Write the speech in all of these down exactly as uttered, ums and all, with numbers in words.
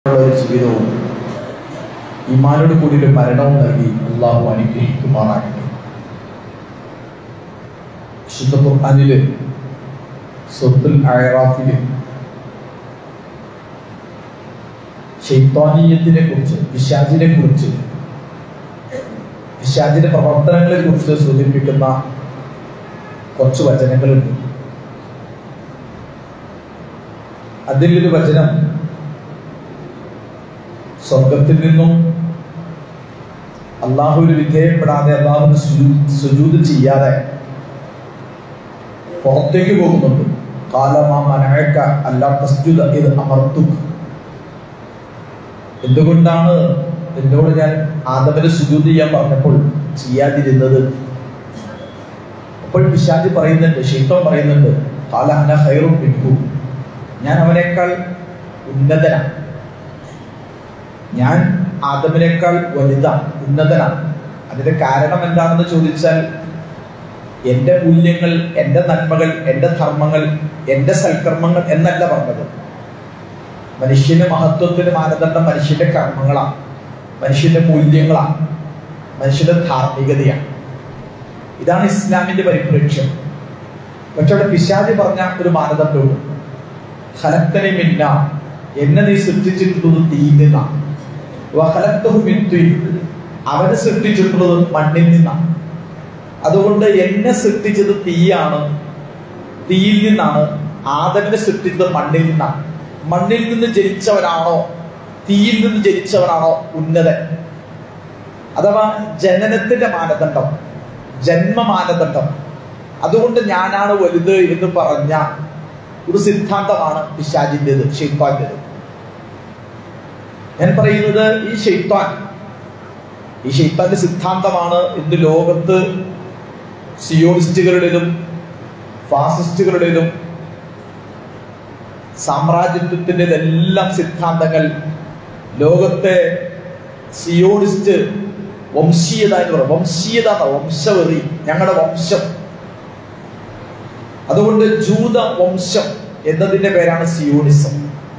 ഒരു ജീവിതവും ഈമാനോട് കൂടി ഒരു മരണവും നൽകി അള്ളാഹു അനുഗ്രഹിക്കുമാറാകട്ടെ. വിശുദ്ധ ഖുർആനിലെ സൂറത്തുൽ അഅറാഫിലെ ശൈത്വാനീയത്തിനെ കുറിച്ച്, പിശാചിനെ കുറിച്ച്, പിശാചിന്റെ പ്രവർത്തനങ്ങളെ കുറിച്ച് സൂചിപ്പിക്കുന്ന കുറച്ച് വചനങ്ങളുണ്ട്. അതിലൊരു വചനം സ്വർഗത്തിൽ നിന്നും അള്ളാഹുവിന് വിധേയപ്പെടാതെ, അള്ളാഹുവിന് സുജൂദ് ചെയ്യാതെ പുറത്തേക്ക് പോകുന്നുണ്ട്. ഖാലമാ മനഅക അല്ലാ തസ്ജുദ ഇദ് അമർതുക, എന്തുകൊണ്ടാണ് എന്നോട് ഞാൻ ആദമിന് സുജൂദ് ചെയ്യാൻ പറഞ്ഞപ്പോൾ ചെയ്യാതിരുന്നത്? അപ്പോൾ പിശാച് പറയുന്നുണ്ട്, ശൈത്താൻ പറയുന്നുണ്ട്, ഖാല അന ഖൈറും മിൻഹു, ഞാൻ അവനേക്കാൾ ഉന്നതനാണ്, ഞാൻ ആദമിനേക്കാൾ വലുതാണ്, ഉന്നതനാണ്. അതിന്റെ കാരണം എന്താണെന്ന് ചോദിച്ചാൽ, എൻ്റെ മൂല്യങ്ങൾ, എൻ്റെ നന്മകൾ, എൻ്റെ ധർമ്മങ്ങൾ, എൻ്റെ സൽക്കർമ്മങ്ങൾ എന്നല്ല പറഞ്ഞത്. മനുഷ്യന്റെ മഹത്വത്തിന് മാനദണ്ഡം മനുഷ്യന്റെ കർമ്മങ്ങളാണ്, മനുഷ്യന്റെ മൂല്യങ്ങളാണ്, മനുഷ്യന്റെ ധാർമ്മികതയാണ്. ഇതാണ് ഇസ്ലാമിന്റെ പരിപ്രേക്ഷ്യം. പക്ഷെ അവിടെ പിശാച് പറഞ്ഞ ഒരു മാനദണ്ഡമുണ്ട്. ഖലഖ്തനി മിൻ നാർ, എന്നെ നീ സൃഷ്ടിച്ചിട്ടുള്ളത് തീയിൽ നിന്നാണ്. വഖലഖ്തഹു മിൻ തീൻ, അവനെ സൃഷ്ടിച്ചിട്ടുള്ളത് മണ്ണിൽ നിന്നാണ്. അതുകൊണ്ട് എന്നെ സൃഷ്ടിച്ചത് തീയാണ്, തീയിൽ നിന്നാണ്. ആദമിനെ സൃഷ്ടിച്ചത് മണ്ണിൽ നിന്നാണ്. മണ്ണിൽ നിന്ന് ജനിച്ചവനാണോ തീയിൽ നിന്ന് ജനിച്ചവനാണോ ഉന്നതൻ? അഥവാ ജനനത്തിന്റെ മാനദണ്ഡം, ജന്മ മാനദണ്ഡം. അതുകൊണ്ട് ഞാനാണ് വലുത് എന്ന് പറഞ്ഞ ഒരു സിദ്ധാന്തമാണ് പിശാചിൻ്റെത്, ശൈത്താന്റേത്. ഞാൻ പറയുന്നത് ഈ ശൈത്താൻ, ഈ ശൈത്താന്റെ സിദ്ധാന്തമാണ് ഇന്ന് ലോകത്ത് സിയോണിസ്റ്റുകളുടേതും ഫാസിസ്റ്റുകളുടേതും സാമ്രാജ്യത്വത്തിൻ്റെതെല്ലാം സിദ്ധാന്തങ്ങൾ. ലോകത്തെ സിയോണിസ്റ്റ് വംശീയത എന്ന് പറയും, വംശീയത, വംശവെറി, ഞങ്ങളുടെ വംശം. അതുകൊണ്ട് ജൂത വംശം എന്നതിന്റെ പേരാണ് സിയോണിസം.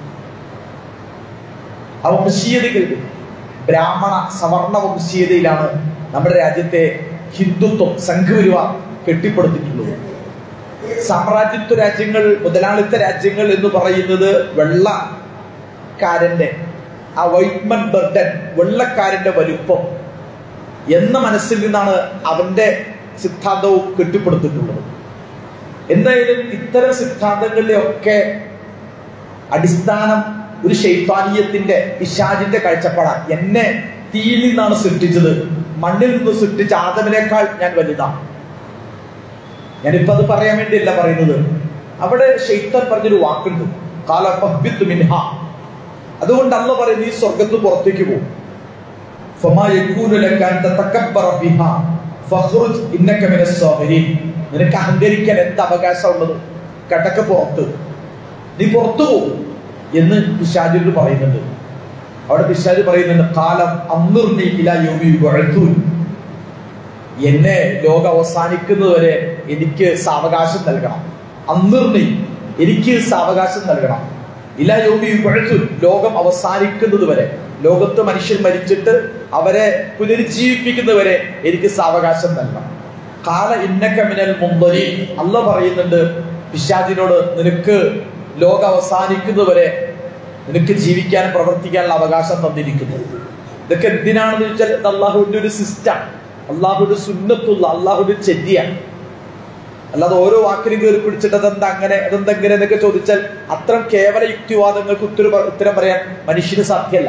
ആ വംശീയതകൾ, ബ്രാഹ്മണ സവർണ വംശീയതയിലാണ് നമ്മുടെ രാജ്യത്തെ ഹിന്ദുത്വം, സംഘപരിവാർ കെട്ടിപ്പടുത്തിട്ടുള്ളത്. സാമ്രാജ്യത്വ രാജ്യങ്ങൾ, മുതലാളിത്ത രാജ്യങ്ങൾ എന്ന് പറയുന്നത് വെള്ളക്കാരന്റെ, ആ വൈറ്റ്മൻ ബർഡൻ, വെള്ളക്കാരന്റെ വലുപ്പം എന്ന മനസ്സിൽ നിന്നാണ് അവന്റെ സിദ്ധാന്തവും കെട്ടിപ്പടുത്തിട്ടുള്ളത്. എന്തായാലും ഇത്തരം സിദ്ധാന്തങ്ങളിലെ ഒക്കെ അടിസ്ഥാനം ഒരു ശൈത്താനീയത്തിന്റെ, പിശാചിന്റെ കാഴ്ചപ്പാടാണ്. എന്നെ തീയിൽ നിന്നാണ് സൃഷ്ടിച്ചത്, മണ്ണിൽ നിന്ന് സൃഷ്ടിച്ച ആദമിനേക്കാൾ ഞാൻ വലുതാണ്. ഞാനിപ്പോ അത് പറയാൻ വേണ്ടിയല്ല പറയുന്നത്. അവിടെ ശൈത്താൻ പറഞ്ഞൊരു വാക്കുണ്ട്, ഖാല ഫഹ്ബിത് മിൻഹാ. അതുകൊണ്ട് അല്ലാഹു പറയുന്നു, ഈ സ്വർഗ്ഗത്ത് പുറത്തേക്ക് പോകും. ഫമാ യകൂനു ലക അൻ തതകബ്ബറ ഫിഹാ ഫഖ്റുജ് ഇന്നക മിനസ് സാബിരീൻ. നിനക്ക് അഹങ്കരിക്കാൻ എന്ത് അവകാശമുള്ളത്? കടക്ക് പുറത്ത്, നീ പുറത്തു പോകും എന്ന് പിശാചിനോട് പറയുന്നുണ്ട്. അവിടെ പിശാച് പറയുന്നുണ്ട്, ഖാല അൻദിർനി ഇലാ യൗമി യുബഅ്തൂൻ, എന്നെ ലോകം അവസാനിക്കുന്നത് വരെ എനിക്ക് സാവകാശം നൽകണം. അൻദിർനി, എനിക്ക് സാവകാശം നൽകണം. ഇലാ യൗമി യുബഅ്തൂൻ, ലോകം അവസാനിക്കുന്നത് വരെ, ലോകത്ത് മനുഷ്യൻ മരിച്ചിട്ട് അവരെ പുനരുജ്ജീവിപ്പിക്കുന്നവരെ എനിക്ക് സാവകാശം നൽകണം. ഖാല ഇന്നക മിനൽ മുൻദരീൻ, അല്ലാഹു പറയുന്നുണ്ട് പിശാചിനോട്, നിനക്ക് ലോകം അവസാനിക്കുന്നതുവരെ നിനക്ക് ജീവിക്കാൻ, പ്രവർത്തിക്കാനുള്ള അവകാശം തന്നിരിക്കുന്നു. ഇതൊക്കെ എന്തിനാണെന്ന് ചോദിച്ചാൽ, ഇത് അള്ളാഹുവിന്റെ ഒരു സിസ്റ്റം, അള്ളാഹുവിന്റെ സുന്നത്തുള്ള, അള്ളാഹുവിന്റെ ചര്യയാണ്. അല്ലാതെ ഓരോ വാക്കിലും കയറി പിടിച്ചിട്ട് അതെന്താ അങ്ങനെ, അതെന്തെങ്ങനെ എന്നൊക്കെ ചോദിച്ചാൽ അത്തരം കേവല യുക്തിവാദങ്ങൾക്ക് ഉത്തരം ഉത്തരം പറയാൻ മനുഷ്യന് സാധ്യമല്ല.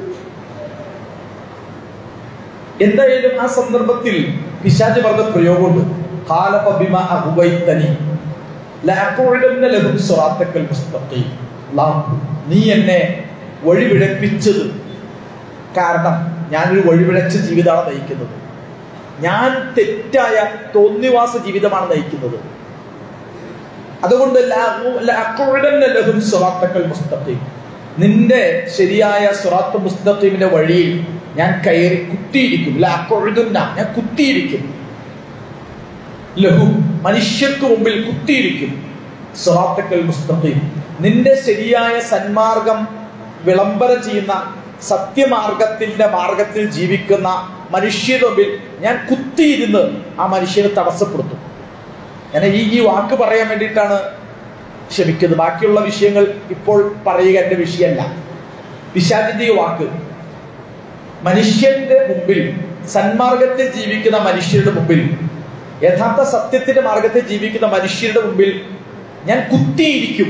എന്തായാലും ആ സന്ദർഭത്തിൽ പിശാച് പറഞ്ഞ പ്രയോഗമുണ്ട്, ഖാല ഫബിമാ അഗ്വൈതനി ലഅഖഉദന്ന ലഹും സിറാത്തക്കൽ മുസ്തഖീം. നീ എന്നെ വഴിപിഴപ്പിച്ചത് കാരണം ഞാനൊരു വഴിപിഴച്ച ജീവിതമാണ് നയിക്കുന്നത്, ഞാൻ തെറ്റായ തോന്നിവാസ ജീവിതമാണ് നയിക്കുന്നത്. അതുകൊണ്ട് ലഅഖഉദന്ന ലഹും സിറാത്തക്കൽ മുസ്തഖീം, നിന്റെ ശരിയായ സിറാത്ത് മുസ്തഖീമിന്റെ വഴിയിൽ ഞാൻ കയറി കുത്തിയിരിക്കും. ലഅഖഉദന്ന, ഞാൻ കുത്തിയിരിക്കും. ലഹു, മനുഷ്യർക്ക് മുമ്പിൽ കുത്തിയിരിക്കും. സിറാത്തക്കൽ മുസ്തഖീം, നിന്റെ ശരിയായ സന്മാർഗം വിളംബരം ചെയ്യുന്ന സത്യമാർഗത്തിന്റെ മാർഗത്തിൽ ജീവിക്കുന്ന മനുഷ്യരുടെ മുമ്പിൽ ഞാൻ കുത്തിയിരുന്ന് ആ മനുഷ്യനെ തടസ്സപ്പെടുത്തും. ഞാൻ ഈ ഈ വാക്ക് പറയാൻ വേണ്ടിയിട്ടാണ് ക്ഷമിക്കുന്നത്. ബാക്കിയുള്ള വിഷയങ്ങൾ ഇപ്പോൾ പറയുക എന്റെ വിഷയമല്ല. പിശാചിന്റെ ഈ വാക്ക് മനുഷ്യന്റെ മുമ്പിൽ, സന്മാർഗത്തിൽ ജീവിക്കുന്ന മനുഷ്യരുടെ മുമ്പിൽ, യഥാർത്ഥ സത്യത്തിന്റെ മാർഗത്തിൽ ജീവിക്കുന്ന മനുഷ്യരുടെ മുമ്പിൽ ഞാൻ കുത്തിയിരിക്കും.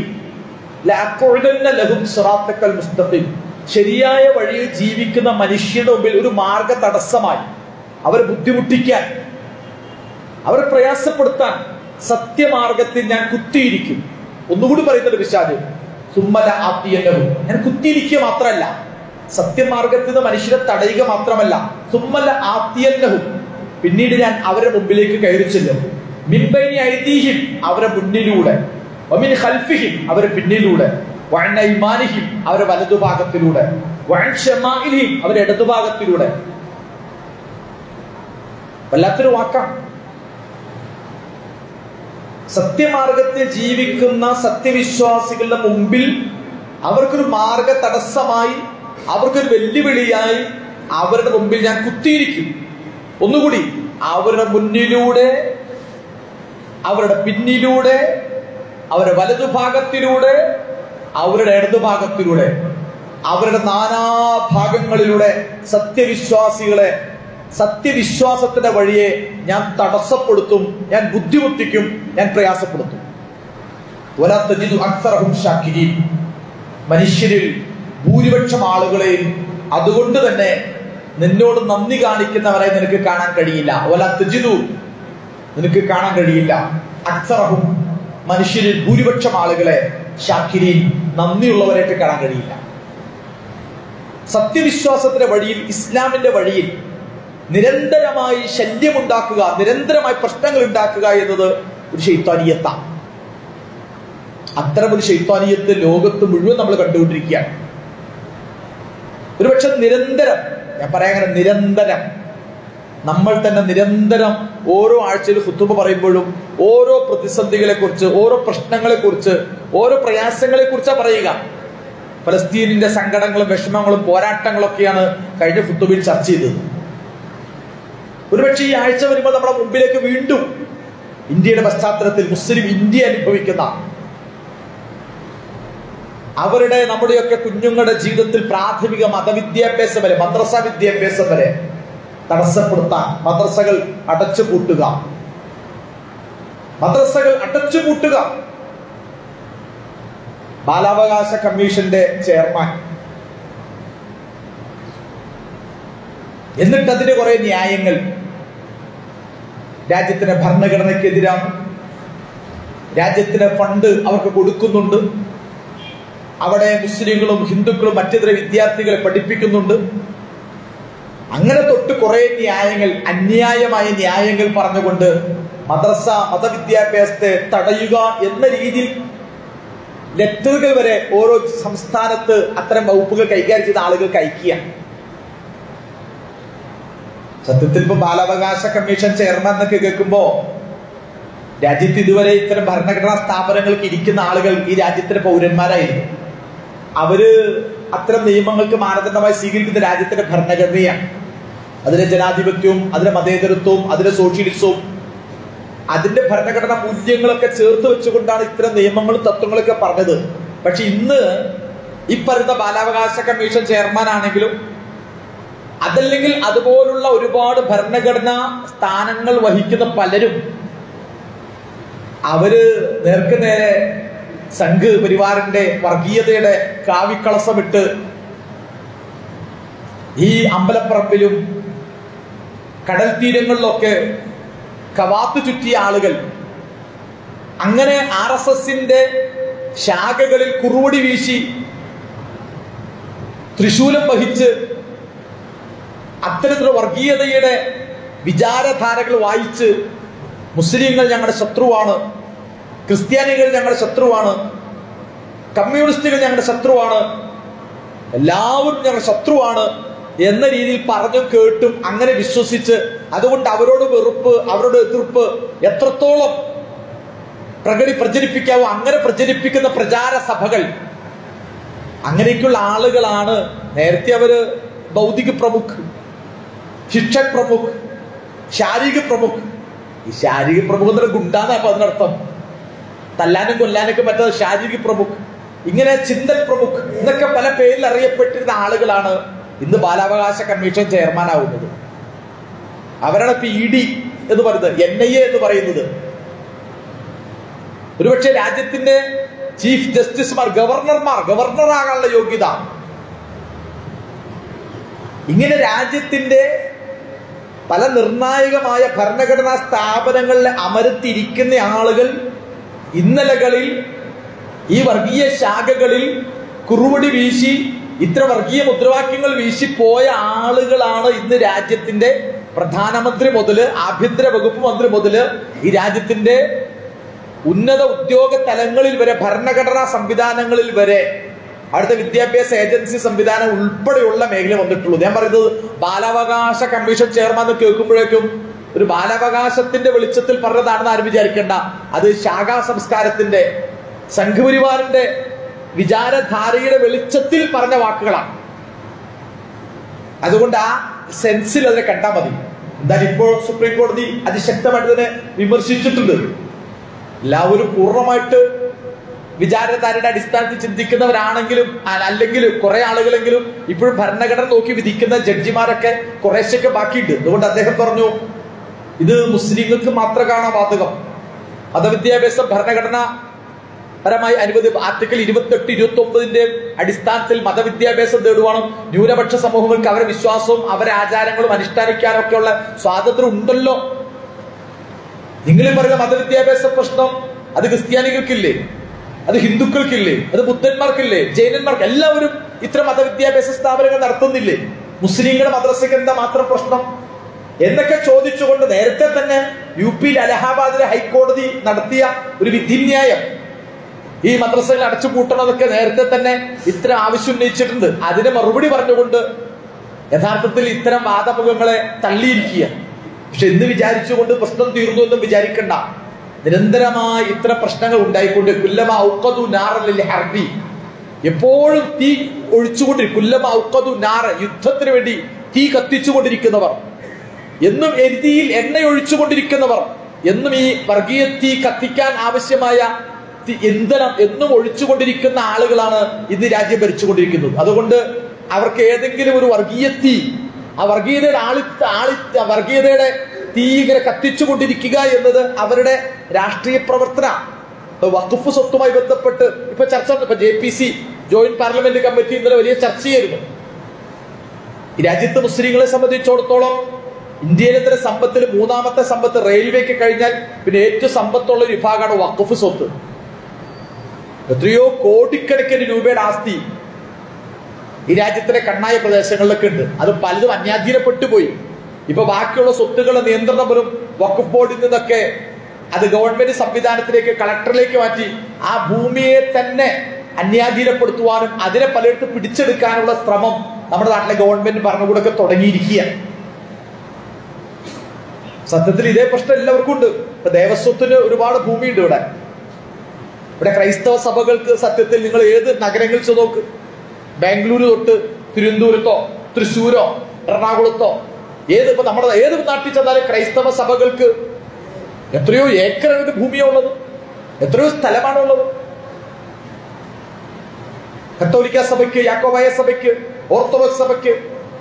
ലഹും സിറാത്തക്കൽ മുസ്തഖീം, ശരിയായ വഴിയിൽ ജീവിക്കുന്ന മനുഷ്യരുടെ മുമ്പിൽ ഒരു മാർഗ തടസ്സമായി അവരെ ബുദ്ധിമുട്ടിക്കാൻ, അവരെ പ്രയാസപ്പെടുത്താൻ സത്യമാർഗത്തിൽ ഞാൻ കുത്തിയിരിക്കും. ഒന്നുകൂടി പറയുന്നത് പിശാച്, സുമ്മല ആത്തിയന്നഹും, ഞാൻ കുത്തിയിരിക്കുക മാത്രമല്ല, സത്യമാർഗത്തിൽ നിന്ന് മനുഷ്യരെ തടയുക മാത്രമല്ല, സുമ്മല ആത്തിയന്നഹും, പിന്നീട് ഞാൻ അവരുടെ മുമ്പിലേക്ക് കയറി ചെല്ലും. മിൻബൈനി ഐദീഹിം, അവരെ മുന്നിലൂടെ, വമിൻ ഖൽഫിഹിം, അവരെ പിന്നിലൂടെ, വഅൻ ഐമാനിഹിം, അവരെ വലതുഭാഗത്തിലൂടെ, വഅൻ ശമാഇലിഹിം, അവരെ ഇടതുഭാഗത്തിലൂടെ. വല്ലാത്തൊരു വാക്കാണ്. സത്യമാർഗത്തിൽ ജീവിക്കുന്ന സത്യവിശ്വാസികളുടെ മുമ്പിൽ അവർക്കൊരു മാർഗ തടസ്സമായി, അവർക്കൊരു വെല്ലുവിളിയായി അവരുടെ മുമ്പിൽ ഞാൻ കുത്തിയിരിക്കും. ഒന്നുകൂടി, അവരുടെ മുന്നിലൂടെ, അവരുടെ പിന്നിലൂടെ, അവരുടെ വലതുഭാഗത്തിലൂടെ, അവരുടെ ഇടതുഭാഗത്തിലൂടെ, അവരുടെ നാനാഭാഗങ്ങളിലൂടെ സത്യവിശ്വാസികളെ, സത്യവിശ്വാസത്തിന്റെ വഴിയെ ഞാൻ തടസ്സപ്പെടുത്തും, ഞാൻ ബുദ്ധിമുട്ടിക്കും, ഞാൻ പ്രയാസപ്പെടുത്തും. വലാ തജിദു അക്സറഹും ശാകിരീൻ, മനുഷ്യരിൽ ഭൂരിപക്ഷം ആളുകളെയും അതുകൊണ്ട് തന്നെ നിന്നോട് നന്ദി കാണിക്കുന്നവരായി നിനക്ക് കാണാൻ കഴിയില്ല. വലാ തജിദു, നിനക്ക് കാണാൻ കഴിയില്ല. അക്സറഹും, മനുഷ്യരിൽ ഭൂരിപക്ഷം ആളുകളെ ശാകിരീൻ, നന്ദിയുള്ളവരായിട്ട് കാണാൻ കഴിയില്ല. സത്യവിശ്വാസത്തിന്റെ വഴിയിൽ, ഇസ്ലാമിന്റെ വഴിയിൽ നിരന്തരമായി ശല്യമുണ്ടാക്കുക, നിരന്തരമായി പ്രശ്നങ്ങൾ ഉണ്ടാക്കുക എന്നത് ഒരു ശൈത്താനിയത്താണ്. അത്തരമൊരു ശൈത്താനിയത്ത് ലോകത്ത് മുഴുവൻ നമ്മൾ കണ്ടുകൊണ്ടിരിക്കുകയാണ്. ഒരുപക്ഷെ നിരന്തരം, ഞാൻ പറയാൻ അങ്ങനെ നിരന്തരം, നമ്മൾ തന്നെ നിരന്തരം ഓരോ ആഴ്ചയിൽ ഖുതുബ പറയുമ്പോഴും ഓരോ പ്രതിസന്ധികളെ കുറിച്ച്, ഓരോ പ്രശ്നങ്ങളെ കുറിച്ച്, ഓരോ പ്രയാസങ്ങളെ കുറിച്ചാണ് പറയുക. ഫലസ്തീനിന്റെ സങ്കടങ്ങളും വിഷമങ്ങളും പോരാട്ടങ്ങളൊക്കെയാണ് കഴിഞ്ഞ ഖുതുബയിൽ ചർച്ച ചെയ്തത്. ഒരുപക്ഷെ ഈ ആഴ്ച വരുമ്പോൾ നമ്മുടെ മുമ്പിലേക്ക് വീണ്ടും ഇന്ത്യയുടെ പശ്ചാത്തലത്തിൽ മുസ്ലിം ഇന്ത്യ അനുഭവിക്കുന്ന, അവരുടെ നമ്മുടെയൊക്കെ കുഞ്ഞുങ്ങളുടെ ജീവിതത്തിൽ പ്രാഥമിക മതവിദ്യാഭ്യാസം വരെ, മദ്രസ വിദ്യാഭ്യാസം വരെ തടസ്സപ്പെടുത്താൻ മദ്രസകൾ അടച്ചുപൂട്ടുക, മദ്രസകൾ അടച്ചുപൂട്ടുക. ബാലാവകാശ കമ്മീഷന്റെ ചെയർമാൻ, എന്നിട്ട് അതിന് കുറെ ന്യായങ്ങൾ. രാജ്യത്തിന്റെ ഭരണഘടനയ്ക്കെതിരാണ്, രാജ്യത്തിന് ഫണ്ട് അവർക്ക് കൊടുക്കുന്നുണ്ട്, അവിടെ മുസ്ലിങ്ങളും ഹിന്ദുക്കളും മറ്റിതര വിദ്യാർത്ഥികളെ പഠിപ്പിക്കുന്നുണ്ട്. അങ്ങനെ തൊട്ട് കുറെ ന്യായങ്ങൾ, അന്യായമായ ന്യായങ്ങൾ പറഞ്ഞുകൊണ്ട് മദ്രസ മതവിദ്യാഭ്യാസത്തെ തടയുക എന്ന രീതിയിൽ ലെറ്ററുകൾ വരെ ഓരോ സംസ്ഥാനത്ത് അത്തരം വകുപ്പുകൾ കൈകാര്യം ചെയ്ത ആളുകൾക്ക് അയക്കുക. സത്യത്തിൽ ഇപ്പൊ ബാലാവകാശ കമ്മീഷൻ ചെയർമാൻ എന്നൊക്കെ കേൾക്കുമ്പോ, രാജ്യത്ത് ഇതുവരെ ഇത്തരം ഭരണഘടനാ സ്ഥാപനങ്ങൾക്ക് ഇരിക്കുന്ന ആളുകൾ ഈ രാജ്യത്തിന്റെ പൗരന്മാരായിരുന്നു. അവര് അത്തരം നിയമങ്ങൾക്ക് മാനദണ്ഡമായി സ്വീകരിക്കുന്ന രാജ്യത്തിന്റെ ഭരണഘടനയാണ്. അതിലെ ജനാധിപത്യവും അതിലെ മതേതരത്വവും അതിലെ സോഷ്യലിസവും അതിന്റെ ഭരണഘടനാ മൂല്യങ്ങളൊക്കെ ചേർത്ത് വെച്ചുകൊണ്ടാണ് ഇത്തരം നിയമങ്ങളും തത്വങ്ങളൊക്കെ പറഞ്ഞത്. പക്ഷെ ഇന്ന് ഈ പറയുന്ന ബാലാവകാശ കമ്മീഷൻ ചെയർമാൻ ആണെങ്കിലും അതല്ലെങ്കിൽ അതുപോലുള്ള ഒരുപാട് ഭരണഘടനാ സ്ഥാനങ്ങൾ വഹിക്കുന്ന പലരും അവര് നേർക്ക് നേരെ സംഘ് പരിവാറിന്റെ വർഗീയതയുടെ കാവിക്കളസമിട്ട് ഈ അമ്പലപ്പറമ്പിലും കടൽ തീരങ്ങളിലൊക്കെ കവാത്ത് ചുറ്റിയ ആളുകൾ, അങ്ങനെ ആർ എസ് എസിന്റെ ശാഖകളിൽ കുറുവടി വീശി ത്രിശൂലം വഹിച്ച് അത്തരത്തിലുള്ള വർഗീയതയുടെ വിചാരധാരകൾ വായിച്ച് മുസ്ലിങ്ങൾ ഞങ്ങളുടെ ശത്രുവാണ്, ക്രിസ്ത്യാനികൾ ഞങ്ങളുടെ ശത്രുവാണ്, കമ്മ്യൂണിസ്റ്റുകൾ ഞങ്ങളുടെ ശത്രുവാണ്, എല്ലാവരും ഞങ്ങളുടെ ശത്രുവാണ് എന്ന രീതിയിൽ പറഞ്ഞും കേട്ടും അങ്ങനെ വിശ്വസിച്ച് അതുകൊണ്ട് അവരോട് വെറുപ്പ്, അവരോട് എതിർപ്പ് എത്രത്തോളം പ്രകടി പ്രചരിപ്പിക്കാവോ അങ്ങനെ പ്രചരിപ്പിക്കുന്ന പ്രചാര സഭകൾ അങ്ങനെയൊക്കെയുള്ള ആളുകളാണ്. നേരത്തെ അവര് ഭൗതിക പ്രമുഖ്, ശിക്ഷക് പ്രമുഖ്, ശാരീരിക പ്രമുഖ്. ഈ ശാരീരിക പ്രമുഖ് എന്നൊരു ഗുണ്ടാന്നാ അപ്പൊ അതിനർത്ഥം. തല്ലാനും കൊല്ലാനൊക്കെ പറ്റുന്ന ശാരീരിക പ്രമുഖ്, ഇങ്ങനെ ചിന്തൻ പ്രമുഖ് എന്നൊക്കെ പല പേരിൽ അറിയപ്പെട്ടിരുന്ന ആളുകളാണ് ഇന്ന് ബാലാവകാശ കമ്മീഷൻ ചെയർമാൻ ആവുന്നത്. അവരാണ് ഇപ്പൊ ഇ ഡി എന്ന് പറയുന്നത്, എൻ ഐ എ എന്ന് പറയുന്നത്. ഒരുപക്ഷെ രാജ്യത്തിന്റെ ചീഫ് ജസ്റ്റിസുമാർ, ഗവർണർമാർ, ഗവർണറാകാനുള്ള യോഗ്യത. ഇങ്ങനെ രാജ്യത്തിന്റെ പല നിർണായകമായ ഭരണഘടനാ സ്ഥാപനങ്ങളിൽ അമരത്തിരിക്കുന്ന ആളുകൾ ഇന്നലകളിൽ ഈ വർഗീയ ശാഖകളിൽ കുറുവടി വീശി ഇത്ര വർഗീയ മുദ്രാവാക്യങ്ങൾ വീശിപ്പോയ ആളുകളാണ് ഇന്ന് രാജ്യത്തിന്റെ പ്രധാനമന്ത്രി മുതല് ആഭ്യന്തര വകുപ്പ് മന്ത്രി മുതല് ഈ രാജ്യത്തിന്റെ ഉന്നത ഉദ്യോഗ തലങ്ങളിൽ വരെ, ഭരണഘടനാ സംവിധാനങ്ങളിൽ വരെ, അടുത്ത വിദ്യാഭ്യാസ ഏജൻസി സംവിധാനം ഉൾപ്പെടെയുള്ള മേഖല വന്നിട്ടുള്ളൂ. ഞാൻ പറയുന്നത് ബാലാവകാശ കമ്മീഷൻ ചെയർമാൻ എന്ന് കേൾക്കുമ്പോഴേക്കും ഒരു ബാലാവകാശത്തിന്റെ വെളിച്ചത്തിൽ പറഞ്ഞതാണെന്ന് ആരും വിചാരിക്കേണ്ട. അത് ശാഖാ സംസ്കാരത്തിന്റെ, സംഘപരിവാറിന്റെ വിചാരധാരയുടെ വെളിച്ചത്തിൽ പറഞ്ഞ വാക്കുകളാണ്. അതുകൊണ്ട് ആ സെൻസിൽ അതിനെ കണ്ടാൽ മതി. എന്തായാലും ഇപ്പോൾ സുപ്രീം കോടതി അതിശക്തമായിട്ട് തന്നെ വിമർശിച്ചിട്ടുണ്ട്. എല്ലാവരും പൂർണ്ണമായിട്ട് വിചാരധാരയുടെ അടിസ്ഥാനത്തിൽ ചിന്തിക്കുന്നവരാണെങ്കിലും അല്ലെങ്കിലും കുറെ ആളുകളെങ്കിലും ഇപ്പോഴും ഭരണഘടന നോക്കി വിധിക്കുന്ന ജഡ്ജിമാരൊക്കെ കുറേശ്ശൊക്കെ ബാക്കിയുണ്ട്. അതുകൊണ്ട് അദ്ദേഹം പറഞ്ഞു, ഇത് മുസ്ലിങ്ങൾക്ക് മാത്രമാണ് ബാധകം. മതവിദ്യാഭ്യാസം ഭരണഘടന പരമായി അനുമതി ആർട്ടിക്കിൾ ഇരുപത്തെട്ട് ഇരുപത്തി ഒമ്പതിന്റെ അടിസ്ഥാനത്തിൽ മതവിദ്യാഭ്യാസം നേടുവാനും ന്യൂനപക്ഷ സമൂഹങ്ങൾക്ക് അവരുടെ വിശ്വാസവും അവരുടെ ആചാരങ്ങളും അനുഷ്ഠാനിക്കാനും ഒക്കെയുള്ള സ്വാതന്ത്ര്യം ഉണ്ടല്ലോ. നിങ്ങൾ പറയുന്ന മതവിദ്യാഭ്യാസ പ്രശ്നം അത് ക്രിസ്ത്യാനികൾക്കില്ലേ, അത് ഹിന്ദുക്കൾക്കില്ലേ, അത് ബുദ്ധന്മാർക്കില്ലേ, ജൈനന്മാർക്ക്, എല്ലാവരും ഇത്തരം മതവിദ്യാഭ്യാസ സ്ഥാപനങ്ങൾ നടത്തുന്നില്ലേ? മുസ്ലിങ്ങളുടെ മദ്രസയ്ക്ക് എന്താ മാത്രം പ്രശ്നം എന്നൊക്കെ ചോദിച്ചുകൊണ്ട് നേരത്തെ തന്നെ യു പിയിൽ അലഹാബാദിലെ ഹൈക്കോടതി നടത്തിയ ഒരു വിധിന്യായം ഈ മദ്രസകൾ അടച്ചുപൂട്ടണമെന്നൊക്കെ നേരത്തെ തന്നെ ഇത്തരം ആവശ്യം ഉന്നയിച്ചിട്ടുണ്ട്. അതിന് മറുപടി പറഞ്ഞുകൊണ്ട് യഥാർത്ഥത്തിൽ ഇത്തരം വാദമുഖങ്ങളെ തള്ളിയിരിക്കുക. പക്ഷെ എന്ന് വിചാരിച്ചുകൊണ്ട് പ്രശ്നം തീർന്നു എന്നും വിചാരിക്കണ്ട. നിരന്തരമായി ഇത്തരം പ്രശ്നങ്ങൾ ഉണ്ടായിക്കൊണ്ട് കുല്ലമ ഔഖദു നാറൽ ഹർബി, എപ്പോഴും തീ ഒഴിച്ചുകൊണ്ടിരിക്കും. കുല്ലമ ഔഖദു നാറ, യുദ്ധത്തിന് വേണ്ടി തീ കത്തിച്ചുകൊണ്ടിരിക്കുന്നവർ, എന്നും എരുതിയിൽ എണ്ണ ഒഴിച്ചുകൊണ്ടിരിക്കുന്നവർ, എന്നും ഈ വർഗീയ തീ കത്തിക്കാൻ ആവശ്യമായ ഇന്ധനം എന്നും ഒഴിച്ചുകൊണ്ടിരിക്കുന്ന ആളുകളാണ് ഇന്ന് രാജ്യം ഭരിച്ചുകൊണ്ടിരിക്കുന്നത്. അതുകൊണ്ട് അവർക്ക് ഏതെങ്കിലും ഒരു വർഗീയ തീ, ആ വർഗീയതയുടെ ആളി ആളി വർഗീയതയുടെ തീ ഇങ്ങനെ കത്തിച്ചുകൊണ്ടിരിക്കുക എന്നത് അവരുടെ രാഷ്ട്രീയ പ്രവർത്തന. വഖഫ് സ്വത്തുമായി ബന്ധപ്പെട്ട് ഇപ്പൊ ചർച്ച, ഇപ്പൊ J P C joint parliament committee ഇന്നലെ വലിയ ചർച്ചയായിരുന്നു. ഈ രാജ്യത്ത് മുസ്ലിങ്ങളെ സംബന്ധിച്ചിടത്തോളം ഇന്ത്യയിലെ തന്നെ സമ്പത്തിൽ മൂന്നാമത്തെ സമ്പത്ത് റെയിൽവേക്ക് കഴിഞ്ഞാൽ പിന്നെ ഏറ്റവും സമ്പത്തുള്ള ഒരു വിഭാഗമാണ് വഖഫ് സ്വത്ത്. എത്രയോ കോടിക്കണക്കിന് രൂപയുടെ ആസ്തി ഈ രാജ്യത്തിന്റെ കണ്ണായ പ്രദേശങ്ങളിലൊക്കെ ഉണ്ട്. അത് പലതും അന്യാധീനപ്പെട്ടു പോയി. ഇപ്പൊ ബാക്കിയുള്ള സ്വത്തുക്കളുടെ നിയന്ത്രണം പോലും വഖഫ് ബോർഡിൽ നിന്നൊക്കെ അത് ഗവൺമെന്റ് സംവിധാനത്തിലേക്ക്, കളക്ടറിലേക്ക് മാറ്റി ആ ഭൂമിയെ തന്നെ അന്യാധീനപ്പെടുത്തുവാനും അതിനെ പലയിടത്ത് പിടിച്ചെടുക്കാനുള്ള ശ്രമം നമ്മുടെ നാട്ടിലെ ഗവൺമെന്റ് ഭരണകൂടമൊക്കെ തുടങ്ങിയിരിക്കുകയാണ്. സത്യത്തിൽ ഇതേ പ്രശ്നം എല്ലാവർക്കും ഉണ്ട്. ഇപ്പൊ ദേവസ്വത്തിന് ഒരുപാട് ഭൂമിയുണ്ട് ഇവിടെ. ഇവിടെ ക്രൈസ്തവ സഭകൾക്ക് സത്യത്തിൽ നിങ്ങൾ ഏത് നഗരങ്ങളിൽ ചെന്ന് നോക്ക്, ബാംഗ്ലൂര് തൊട്ട് തിരുവനന്തപുരത്തോ തൃശ്ശൂരോ എറണാകുളത്തോ ഏത് ഇപ്പൊ നമ്മുടെ ഏത് നാട്ടിൽ ചെന്നാലും ക്രൈസ്തവ സഭകൾക്ക് എത്രയോ ഏക്കറുകളുടെ ഭൂമിയാണ് ഉള്ളത്, എത്രയോ സ്ഥലമാണുള്ളത്. കത്തോലിക്ക സഭയ്ക്ക്, യാക്കോബായ സഭയ്ക്ക്, ഓർത്തഡോക്സ് സഭയ്ക്ക്,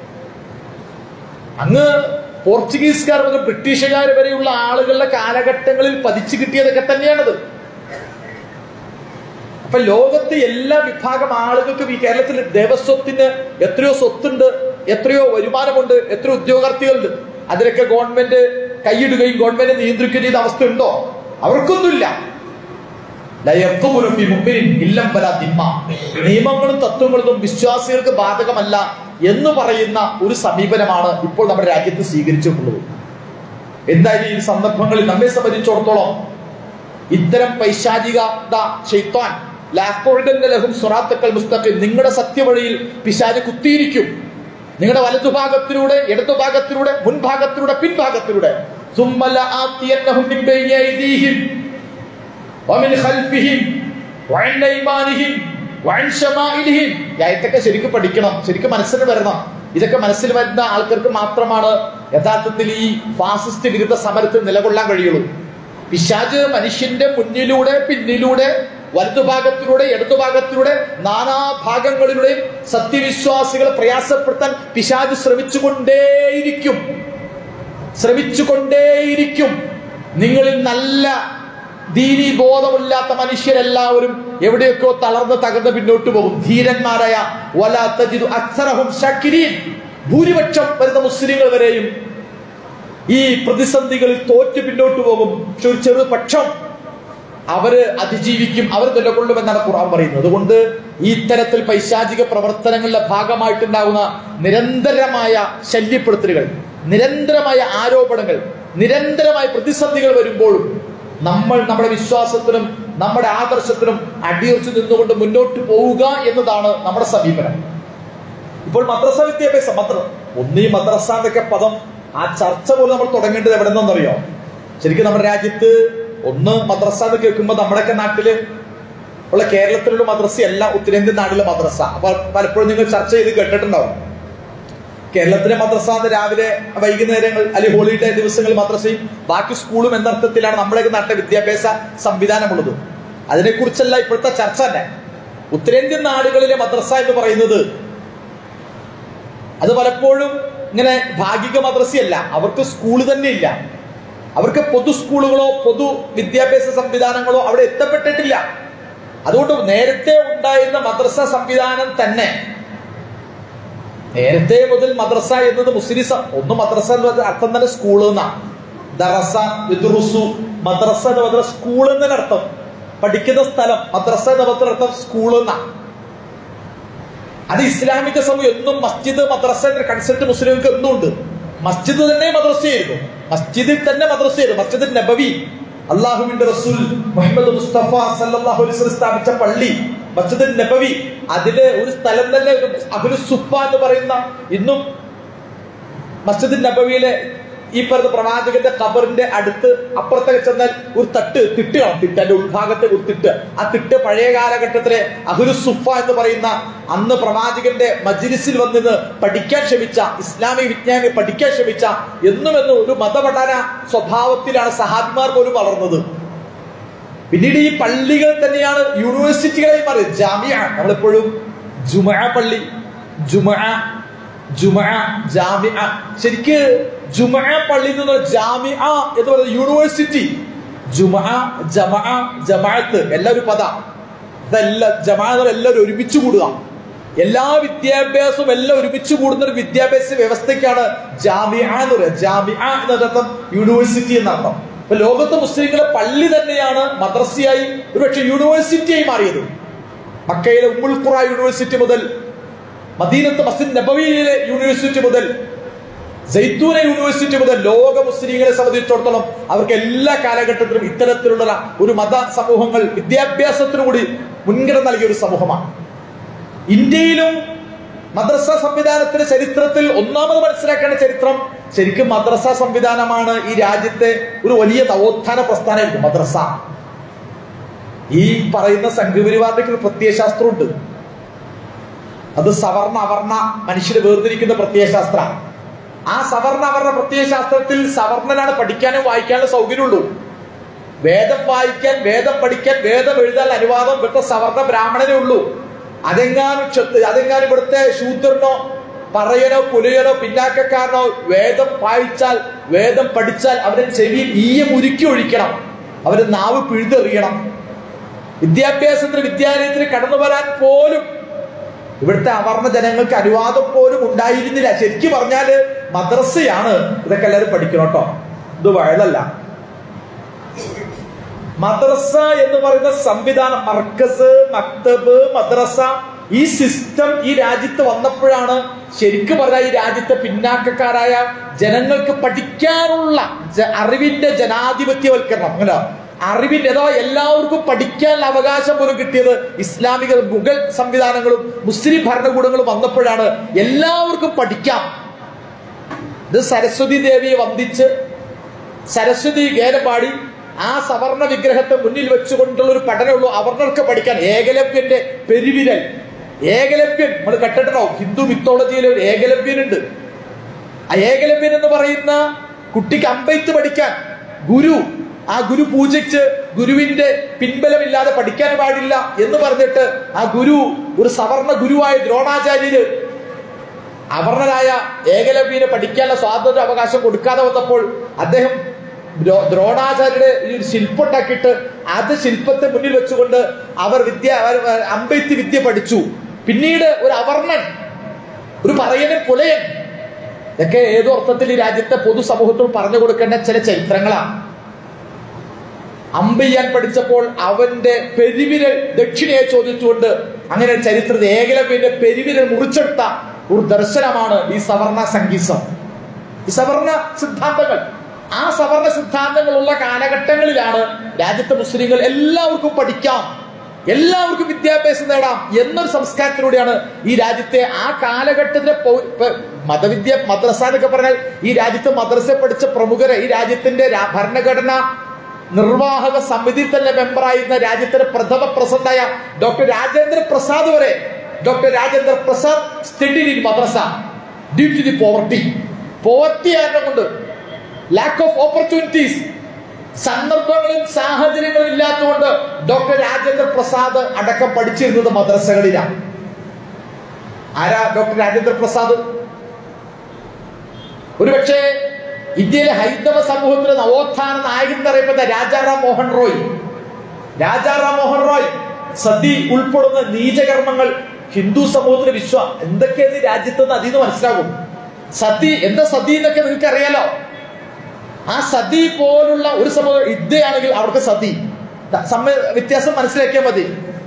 അങ്ങ് പോർച്ചുഗീസുകാർ മുതൽ ബ്രിട്ടീഷുകാർ വരെയുള്ള ആളുകളുടെ കാലഘട്ടങ്ങളിൽ പതിച്ചു കിട്ടിയതൊക്കെ തന്നെയാണത്. അപ്പൊ ലോകത്ത് എല്ലാ വിഭാഗം ആളുകൾക്കും ഈ കേരളത്തിൽ ദേവസ്വത്തിന് എത്രയോ സ്വത്തുണ്ട്, എത്രയോ വരുമാനമുണ്ട്, എത്രയോ ഉദ്യോഗാർത്ഥികളുണ്ട്. അതിലൊക്കെ ഗവൺമെന്റ് കൈയിടുകയും ഗവൺമെന്റ് നിയന്ത്രിക്കുകയും ചെയ്ത അവസ്ഥ ഉണ്ടോ? അവർക്കൊന്നുമില്ല. നിയമങ്ങളും തത്വങ്ങളും വിശ്വാസികൾക്ക് ബാധകമല്ല എന്ന് പറയുന്ന ഒരു സമീപനമാണ് ഇപ്പോൾ നമ്മുടെ രാജ്യത്ത് സ്വീകരിച്ചിട്ടുള്ളത്. എന്തായാലും ഈ സന്ദർഭങ്ങളിൽ നമ്മെ സംബന്ധിച്ചിടത്തോളം ഇത്തരം പൈശാചികത ശൈത്താൻ ലഹും സുറാത്തുക്കൽ മുസ്തഖീം, നിങ്ങളുടെ സത്യവഴിയിൽ പിശാച് കുത്തിയിരിക്കും. നിങ്ങളുടെ വലതുഭാഗത്തിലൂടെ, ഇടതുഭാഗത്തിലൂടെ, മുൻഭാഗത്തിലൂടെ, പിൻഭാഗത്തിലൂടെ ഈ ആയത്തൊക്കെ ശരിക്കും പഠിക്കണം, ശരിക്കും മനസ്സിൽ വരണം. ഇതൊക്കെ മനസ്സിൽ വരുന്ന ആൾക്കാർക്ക് മാത്രമാണ് യഥാർത്ഥത്തിൽ ഈ ഫാസിസ്റ്റ് വിരുദ്ധ സമരത്തിൽ നിലകൊള്ളാൻ കഴിയുള്ളൂ. പിശാച് മനുഷ്യന്റെ മുന്നിലൂടെ പിന്നിലൂടെ വലതുഭാഗത്തിലൂടെ ഇടതുഭാഗത്തിലൂടെ നാനാഭാഗങ്ങളിലൂടെയും സത്യവിശ്വാസികളെ പ്രയാസപ്പെടുത്താൻ പിശാച് ശ്രമിച്ചുകൊണ്ടേയിരിക്കും ശ്രമിച്ചുകൊണ്ടേയിരിക്കും നിങ്ങളിൽ നല്ല ദീനി ബോധമില്ലാത്ത മനുഷ്യരെല്ലാവരും എവിടെയൊക്കെയോ തളർന്ന് തകർന്ന് പിന്നോട്ട് പോകും. ധീരന്മാരായ വലാ തജിദു അക്സറഹും ശാകിരീൻ, ഭൂരിപക്ഷം വരുന്ന മുസ്ലിങ്ങൾ വരെയും ഈ പ്രതിസന്ധികളിൽ തോറ്റ് പിന്നോട്ട് പോകും. പക്ഷെ ഒരു ചെറുപക്ഷം അവര് അതിജീവിക്കും, അവർ നിലകൊള്ളുമെന്നാണ് ഖുർആൻ പറയുന്നത്. അതുകൊണ്ട് ഈ ഇത്തരത്തിൽ പൈശാചിക പ്രവർത്തനങ്ങളുടെ ഭാഗമായിട്ടുണ്ടാകുന്ന നിരന്തരമായ ശല്യപ്പെടുത്തലുകൾ, നിരന്തരമായ ആരോപണങ്ങൾ, നിരന്തരമായ പ്രതിസന്ധികൾ വരുമ്പോഴും നമ്മൾ നമ്മുടെ വിശ്വാസത്തിനും നമ്മുടെ ആദർശത്തിനും അടിയുറച്ചു നിന്നുകൊണ്ട് മുന്നോട്ട് പോവുക എന്നതാണ് നമ്മുടെ സമീപനം. ഇപ്പോൾ മദ്രസ വിദ്യാഭ്യാസം മാത്രം ഒന്നീ മദ്രസ എന്നൊക്കെ പദം ആ ചർച്ച പോലും നമ്മൾ തുടങ്ങേണ്ടത് എവിടെ നിന്നറിയോ? ശരിക്കും നമ്മുടെ രാജ്യത്ത് ഒന്ന് മദ്രസ എന്ന് കേൾക്കുമ്പോൾ നമ്മുടെയൊക്കെ നാട്ടില് ഉള്ള കേരളത്തിലുള്ള മദ്രസയല്ല ഉത്തരേന്ത്യൻ നാട്ടിലെ മദ്രസ. അപ്പൊ പലപ്പോഴും നിങ്ങൾ ചർച്ച ചെയ്ത് കേട്ടിട്ടുണ്ടാവും. കേരളത്തിലെ മദ്രസ രാവിലെ വൈകുന്നേരങ്ങൾ അല്ലെങ്കിൽ ഹോളിഡേ ദിവസങ്ങളിൽ മദ്രസയും ബാക്കി സ്കൂളും എന്നർത്ഥത്തിലാണ് നമ്മുടെയൊക്കെ നാട്ടിലെ വിദ്യാഭ്യാസ സംവിധാനമുള്ളത്. അതിനെക്കുറിച്ചല്ല ഇപ്പോഴത്തെ ചർച്ച തന്നെ. ഉത്തരേന്ത്യൻ നാടുകളിലെ മദ്രസ എന്ന് പറയുന്നത് അത് പലപ്പോഴും ഇങ്ങനെ ഭാഗിക മദ്രസയല്ല, അവർക്ക് സ്കൂൾ തന്നെ ഇല്ല. അവർക്ക് പൊതു സ്കൂളുകളോ പൊതു വിദ്യാഭ്യാസ സംവിധാനങ്ങളോ അവിടെ എത്തപ്പെട്ടിട്ടില്ല. അതുകൊണ്ട് നേരത്തെ ഉണ്ടായിരുന്ന മദ്രസ സംവിധാനം തന്നെ, നേരത്തെ മുതൽ മദ്രസ എന്നത് മുസ്ലിം ഒന്ന് മദ്രസ എന്ന് പറഞ്ഞ അർത്ഥം തന്നെ സ്കൂൾ എന്നാണ്. ദറസ യദ്റുസു, മദ്രസ എന്ന് പറഞ്ഞ സ്കൂൾ എന്നതിന് അർത്ഥം പഠിക്കുന്ന സ്ഥലം, മദ്രസ എന്ന് പറഞ്ഞ അർത്ഥം സ്കൂൾ എന്നാണ്. അത് ഇസ്ലാമിക സമൂഹം എന്നും മസ്ജിദ് മദ്രസ എന്ന കൺസെപ്റ്റ് മുസ്ലിങ്ങൾക്ക് എന്നും ഉണ്ട്. മസ്ജിദ് തന്നെ മദ്രസയായിരുന്നു, മസ്ജിദിൽ തന്നെ മദ്രസയായിരുന്നു. മസ്ജിദ് നബവി, അള്ളാഹുവിന്റെ റസൂൽ മുഹമ്മദ് മുസ്തഫ സല്ലല്ലാഹു അലൈഹി വസല്ലം സ്ഥാപിച്ച പള്ളി മസ്ജിദ് നബവി, അതില് ഒരു സ്ഥലം തന്നെ അഹ്ലു സുഫ എന്ന് പറയുന്ന, ഇന്നും മസ്ജിദ് നബവിയിലെ ഈ പറഞ്ഞ പ്രവാചകന്റെ ഖബറിന്റെ അടുത്ത് അപ്പുറത്തേക്ക് ചെന്നാൽ ഒരു തട്ട് തിട്ട് കാണും. തിട്ടന്റെ ഉൾഭാഗത്തെ ഒരു തിട്ട്, ആ തിട്ട് പഴയ കാലഘട്ടത്തിലെ അഹ്ലു സുഫ എന്ന് പറയുന്ന അന്ന് പ്രവാചകന്റെ മജ്ലിസിൽ വന്നിന്ന് പഠിക്കാൻ ശ്രമിച്ച, ഇസ്ലാമിക വിജ്ഞാനം പഠിക്കാൻ ശ്രമിച്ച, എന്നും എന്നും ഒരു മതപഠന സ്വഭാവത്തിലാണ് സഹാബിമാർ പോലും വളർന്നത്. പിന്നീട് ഈ പള്ളികൾ തന്നെയാണ് യൂണിവേഴ്സിറ്റികളായി മാറിയത്. ജാമിഅ, നമ്മളെപ്പോഴും ജുമുഅ പള്ളി, ജുമുഅ ജുമുഅ ജാമിഅ, ശരിക്ക് ജുമുഅ പള്ളി എന്ന് പറഞ്ഞ ജാമിഅ എന്ന് പറയുന്നത് യൂണിവേഴ്സിറ്റി. ജുമുഅ ജമഅ ജമാഅത്ത് എല്ലാം ഒരു പദ, ഇതെല്ലാം ജമാഅത്ത് എല്ലാവരും ഒരുമിച്ച് കൂടുക, എല്ലാ വിദ്യാഭ്യാസവും എല്ലാം ഒരുമിച്ച് കൂടുന്ന ഒരു വിദ്യാഭ്യാസ വ്യവസ്ഥയ്ക്കാണ് ജാമിഅ എന്ന് പറയുന്നത്. ജാമിഅ എന്നർത്ഥം യൂണിവേഴ്സിറ്റി എന്നർത്ഥം. ഇപ്പൊ ലോകത്തെ മുസ്ലിങ്ങളെ പള്ളി തന്നെയാണ് മദ്രസയായി ഒരുപക്ഷെ യൂണിവേഴ്സിറ്റിയായി മാറിയത്. മക്കയിലെ ഉമ്മുൽ ഖുറ യൂണിവേഴ്സിറ്റി മുതൽ, മദീനത്ത് മസ്ജിദ് നബവിയിലെ യൂണിവേഴ്സിറ്റി മുതൽ, സൈത്തൂന യൂണിവേഴ്സിറ്റി മുതൽ ലോക മുസ്ലിങ്ങളെ സംബന്ധിച്ചിടത്തോളം അവർക്ക് എല്ലാ കാലഘട്ടത്തിലും ഇത്തരത്തിലുള്ള ഒരു മത സമൂഹങ്ങൾ വിദ്യാഭ്യാസത്തിനു കൂടി മുൻഗണന നൽകിയ ഒരു സമൂഹമാണ്. ഇന്ത്യയിലും മദ്രസ സംവിധാനത്തിന്റെ ചരിത്രത്തിൽ ഒന്നാമത് മനസ്സിലാക്കേണ്ട ചരിത്രം ശരിക്കും മദ്രസ സംവിധാനമാണ്. ഈ രാജ്യത്തെ ഒരു വലിയ നവോത്ഥാന പ്രസ്ഥാനമായിരുന്നു മദ്രസ. ഈ പറയുന്ന സംഘപരിവാറിന്റെ ഒരു പ്രത്യയശാസ്ത്രമുണ്ട്. അത് സവർണ അവർണ മനുഷ്യരെ വേർതിരിക്കുന്ന പ്രത്യയശാസ്ത്ര. ആ സവർണ അവർണ പ്രത്യയശാസ്ത്രത്തിൽ സവർണനാണ് പഠിക്കാനും വായിക്കാനും സൗകര്യമുള്ളൂ. വേദം വായിക്കാൻ, വേദം പഠിക്കാൻ, വേദം എഴുതാൻ അനുവാദം ഇവിടുത്തെ സവർണ ബ്രാഹ്മണനേ ഉള്ളൂ. അതെങ്ങാനും അതെങ്ങാനും ഇവിടുത്തെ ശൂദ്രനോ പറയനോ പുലയനോ പിന്നാക്കക്കാരനോ വേദം വായിച്ചാൽ, വേദം പഠിച്ചാൽ അവരെ ചെവിയിൽ ഈയം ഉരുക്കി ഒഴിക്കണം, അവരെ നാവ് പിഴുതെറിയണം. വിദ്യാഭ്യാസത്തിന് വിദ്യാലയത്തിന് കടന്നു വരാൻ പോലും ഇവിടുത്തെ അവർണ ജനങ്ങൾക്ക് അനുവാദം പോലും ഉണ്ടായിരുന്നില്ല. ശരിക്കും പറഞ്ഞാല് മദ്രസയാണ് ഇതൊക്കെ എല്ലാവരും പഠിക്കണം കേട്ടോ, ഇത് വയലല്ല. മദ്രസ എന്ന് പറയുന്ന സംവിധാനം, മർക്കസ്, മക്തബ്, മദ്രസ, ഈ സിസ്റ്റം ഈ രാജ്യത്ത് വന്നപ്പോഴാണ് ശരിക്കും പറഞ്ഞാൽ ഈ രാജ്യത്തെ പിന്നാക്കക്കാരായ ജനങ്ങൾക്ക് പഠിക്കാനുള്ള അറിവിന്റെ ജനാധിപത്യവൽക്കരണം, അങ്ങനെ അറിവിന്റെ അഥവാ എല്ലാവർക്കും പഠിക്കാനുള്ള അവകാശം പോലും കിട്ടിയത് ഇസ്ലാമിക മുഗൾ സംവിധാനങ്ങളും മുസ്ലിം ഭരണകൂടങ്ങളും വന്നപ്പോഴാണ്. എല്ലാവർക്കും പഠിക്കാം. ഇത് സരസ്വതി ദേവിയെ വന്ദിച്ച് സരസ്വതി ഗേനം പാടി ആ സവർണ വിഗ്രഹത്തെ മുന്നിൽ വെച്ചുകൊണ്ടുള്ള ഒരു പഠനമുള്ളൂ അവർണർക്ക് പഠിക്കാൻ. ഏകലവ്യന്റെ പെരുവിരൽ, ഏകലവ്യൻ നമ്മൾ കേട്ടിട്ടുണ്ടോ? ഹിന്ദു മിത്തോളജിയിൽ ഒരു ഏകലവ്യനുണ്ട്. ആ ഏകലവ്യൻ എന്ന് പറയുന്ന കുട്ടിക്ക് അമ്പെയ്ത്ത് പഠിക്കാൻ ഗുരു, ആ ഗുരു പൂജിച്ച് ഗുരുവിന്റെ പിൻബലമില്ലാതെ പഠിക്കാൻ പാടില്ല എന്ന് പറഞ്ഞിട്ട് ആ ഗുരു ഒരു സവർണ ഗുരുവായ ദ്രോണാചാര്യര് അവർണരായ ഏകലവ്യനെ പഠിക്കാനുള്ള സ്വാതന്ത്ര്യ അവകാശം കൊടുക്കാതെ വന്നപ്പോൾ അദ്ദേഹം ദ്രോണാചാര്യരുടെ ഒരു ശില്പം ഉണ്ടാക്കിയിട്ട് അത് ശില്പത്തെ മുന്നിൽ വെച്ചുകൊണ്ട് അവർ വിദ്യ അമ്പെയ്ത്ത് വിദ്യ പഠിച്ചു. പിന്നീട് ഒരു അവർണൻ, ഒരു പറയനൻ, പുലയൻ, ഇതൊക്കെ ഏതോ അർത്ഥത്തിൽ ഈ രാജ്യത്തെ പൊതുസമൂഹത്തോട് പറഞ്ഞു കൊടുക്കേണ്ട ചില ചരിത്രങ്ങളാണ്. അമ്പെയ്യാൻ പഠിച്ചപ്പോൾ അവന്റെ പെരുവിരൽ ദക്ഷിണയെ ചോദിച്ചുകൊണ്ട് അങ്ങനെ ചരിത്രത്തിൽ ഏകലവ്യന്റെ പെരുവിരൽ മുറിച്ചെടുത്ത ഒരു ദർശനമാണ് ഈ സവർണ സംഗീസം, ഈ സവർണ സിദ്ധാന്തങ്ങൾ. ആ സവർണ സിദ്ധാന്തങ്ങളുള്ള കാലഘട്ടങ്ങളിലാണ് രാജ്യത്തെ മുസ്ലിങ്ങൾ എല്ലാവർക്കും പഠിക്കാം, എല്ലാവർക്കും വിദ്യാഭ്യാസം നേടാം എന്നൊരു സംസ്കാരത്തിലൂടെയാണ് ഈ രാജ്യത്തെ ആ കാലഘട്ടത്തിലെ മതവിദ്യ മദ്രസ എന്നൊക്കെ പറഞ്ഞാൽ ഈ രാജ്യത്തെ മദ്രസ പഠിച്ച പ്രമുഖരെ, ഈ രാജ്യത്തിന്റെ ഭരണഘടന നിർവാഹക സമിതിയിൽ തന്നെ മെമ്പറായിരുന്ന രാജ്യത്തിന്റെ പ്രഥമ പ്രസിഡന്റായ ഡോക്ടർ രാജേന്ദ്ര പ്രസാദ് വരെ, doctor Rajendra Prasad studied in madrasa due to the poverty. Poverty കാരണം കൊണ്ട്, ലാക്ക് ഓഫ് ഓപ്പർച്യൂണിറ്റീസ്, സന്ദർഭങ്ങളും സാഹചര്യങ്ങളും ഇല്ലാത്തതുകൊണ്ട് ഡോക്ടർ രാജേന്ദ്ര പ്രസാദ് അടക്കം പഠിച്ചിരുന്നത് മദ്രസകളിലാണ്. ആരാ ഡോക്ടർ രാജേന്ദ്ര പ്രസാദ്? ഒരുപക്ഷെ ഇന്ത്യയിലെ ഹൈന്ദവ സമൂഹത്തിലെ നവോത്ഥാന നായകൻ എന്നറിയപ്പെട്ട രാജാറാം മോഹൻ റോയ്. രാജാറാം മോഹൻ റോയ് സതി ഉൾപ്പെടുന്ന നീചകർമ്മങ്ങൾ ഹിന്ദു സമൂഹത്തിന് വിശ്വാസം എന്തൊക്കെയാണ് രാജ്യത്തെന്ന് അതിൽ നിന്ന് മനസ്സിലാകും. സതി എന്താ സതി എന്നൊക്കെ നിങ്ങൾക്ക് അറിയാലോ. ആ സതി പോലുള്ള ഒരു സമൂഹം ഇദ്ദയാണെങ്കിൽ അവർക്ക് സതി സമയ വ്യത്യാസം മനസ്സിലാക്കിയാൽ മതി.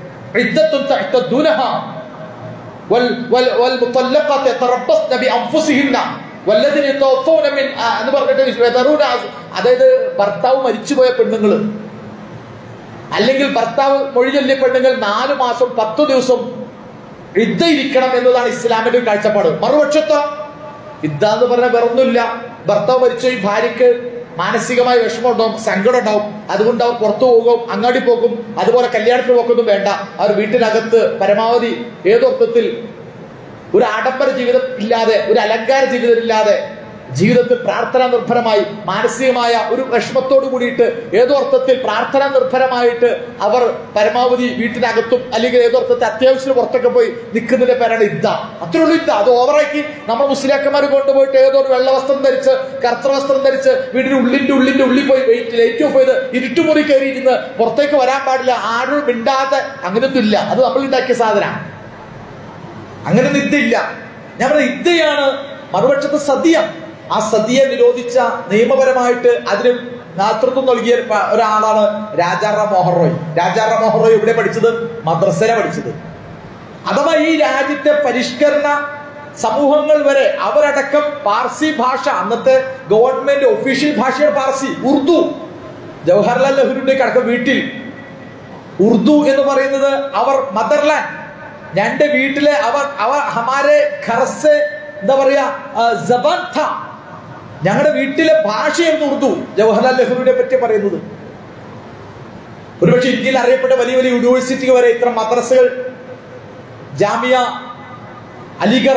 എന്ന് പറഞ്ഞിട്ട് അതായത് ഭർത്താവ് മരിച്ചുപോയ പെണ്ണുങ്ങള് അല്ലെങ്കിൽ ഭർത്താവ് മൊഴി ചൊല്ലിയ പെണ്ണുങ്ങൾ നാലു മാസം പത്തു ദിവസം ഇദ്ദ ഇരിക്കണം എന്നതാണ് ഇസ്ലാമിന്റെ ഒരു കാഴ്ചപ്പാട്. മറുപക്ഷത്തോ ഇദ്ദ എന്ന് പറഞ്ഞാൽ വേറൊന്നുമില്ല, ഭർത്താവ് മരിച്ച ഈ ഭാര്യക്ക് മാനസികമായ വിഷമം ഉണ്ടാവും, സങ്കടം ഉണ്ടാവും, അതുകൊണ്ട് അവർ പുറത്തു പോകും, അങ്ങാടി പോകും, അതുപോലെ കല്യാണത്തിന് പോക്കൊന്നും വേണ്ട. അവർ വീട്ടിനകത്ത് പരമാവധി ഏതൊർത്ഥത്തിൽ ഒരു ആഡംബര ജീവിതം ഇല്ലാതെ, ഒരു അലങ്കാര ജീവിതം ഇല്ലാതെ ജീവിതത്തിൽ പ്രാർത്ഥനാ നിർഭരമായി മാനസികമായ ഒരു വിഷമത്തോടു കൂടിയിട്ട് ഏതോ അർത്ഥത്തിൽ പ്രാർത്ഥനാ നിർഭരമായിട്ട് അവർ പരമാവധി വീട്ടിനകത്തും അല്ലെങ്കിൽ ഏതോ അർത്ഥത്തിൽ അത്യാവശ്യം പുറത്തൊക്കെ പോയി നിൽക്കുന്നതിന്റെ പേരാണ് ഇദ്ദ. അത്രയുള്ളൂ ഇദ്ദ. അത് ഓവറാക്കി നമ്മൾ മുസ്ലിയാക്കന്മാർ കൊണ്ടുപോയിട്ട് ഏതോ ഒരു വെള്ള വസ്ത്രം ധരിച്ച് കറുത്ത വസ്ത്രം ധരിച്ച് വീടിന്റെ ഉള്ളിന്റെ ഉള്ളിന്റെ ഉള്ളിൽ പോയി വെയിറ്റ് ലൈറ്റ് ഓഫ് ചെയ്ത് ഇരുട്ടുമുറി കയറി ഇരുന്ന് പുറത്തേക്ക് വരാൻ പാടില്ല, ആരും മിണ്ടാതെ, അങ്ങനെയൊന്നും ഇല്ല. അത് നമ്മൾ ഉണ്ടാക്കിയ സാധനമാണ്. അങ്ങനെയൊന്നും ഇദ്ദയില്ല. ഞാൻ പറഞ്ഞ ഇദ്ദയാണ്. മറുപക്ഷത്ത് സദ്യ, ആ സതിയെ നിരോധിച്ച നിയമപരമായിട്ട് അതിന് നേതൃത്വം നൽകിയ ഒരാളാണ് രാജാറാം മോഹൻ റോയ്. രാജാറാം മോഹൻ റോയ് ഇവിടെ പഠിച്ചത് മദ്രസയിലാണ് പഠിച്ചത്. അഥവാ ഈ രാജ്യത്തെ പരിഷ്കരണ സമൂഹങ്ങൾ വരെ അവരടക്കം പാർസി ഭാഷ, അന്നത്തെ ഗവൺമെന്റ് ഒഫീഷ്യൽ ഭാഷയാണ് പാർസി, ഉറുദു. ജവഹർലാൽ നെഹ്റുവിന്റെ അടക്കം വീട്ടിൽ ഉറുദു എന്ന് പറയുന്നത് അവർ മദർലാൻഡ്. രണ്ട് വീട്ടിലെ അവർ അവർ ഹമാരെ ഘർസെ എന്താ പറയാ ജബാൻ ഥ, ഞങ്ങളുടെ വീട്ടിലെ ഭാഷയായിരുന്നു ഉറുദു. ജവഹർലാൽ നെഹ്റുവിനെ പറ്റി പറയുന്നത്. ഒരുപക്ഷെ ഇന്ത്യയിൽ അറിയപ്പെട്ട വലിയ വലിയ യൂണിവേഴ്സിറ്റി വരെ ഇത്തരം മദ്രസകൾ, ജാമിയ അലിഗർ,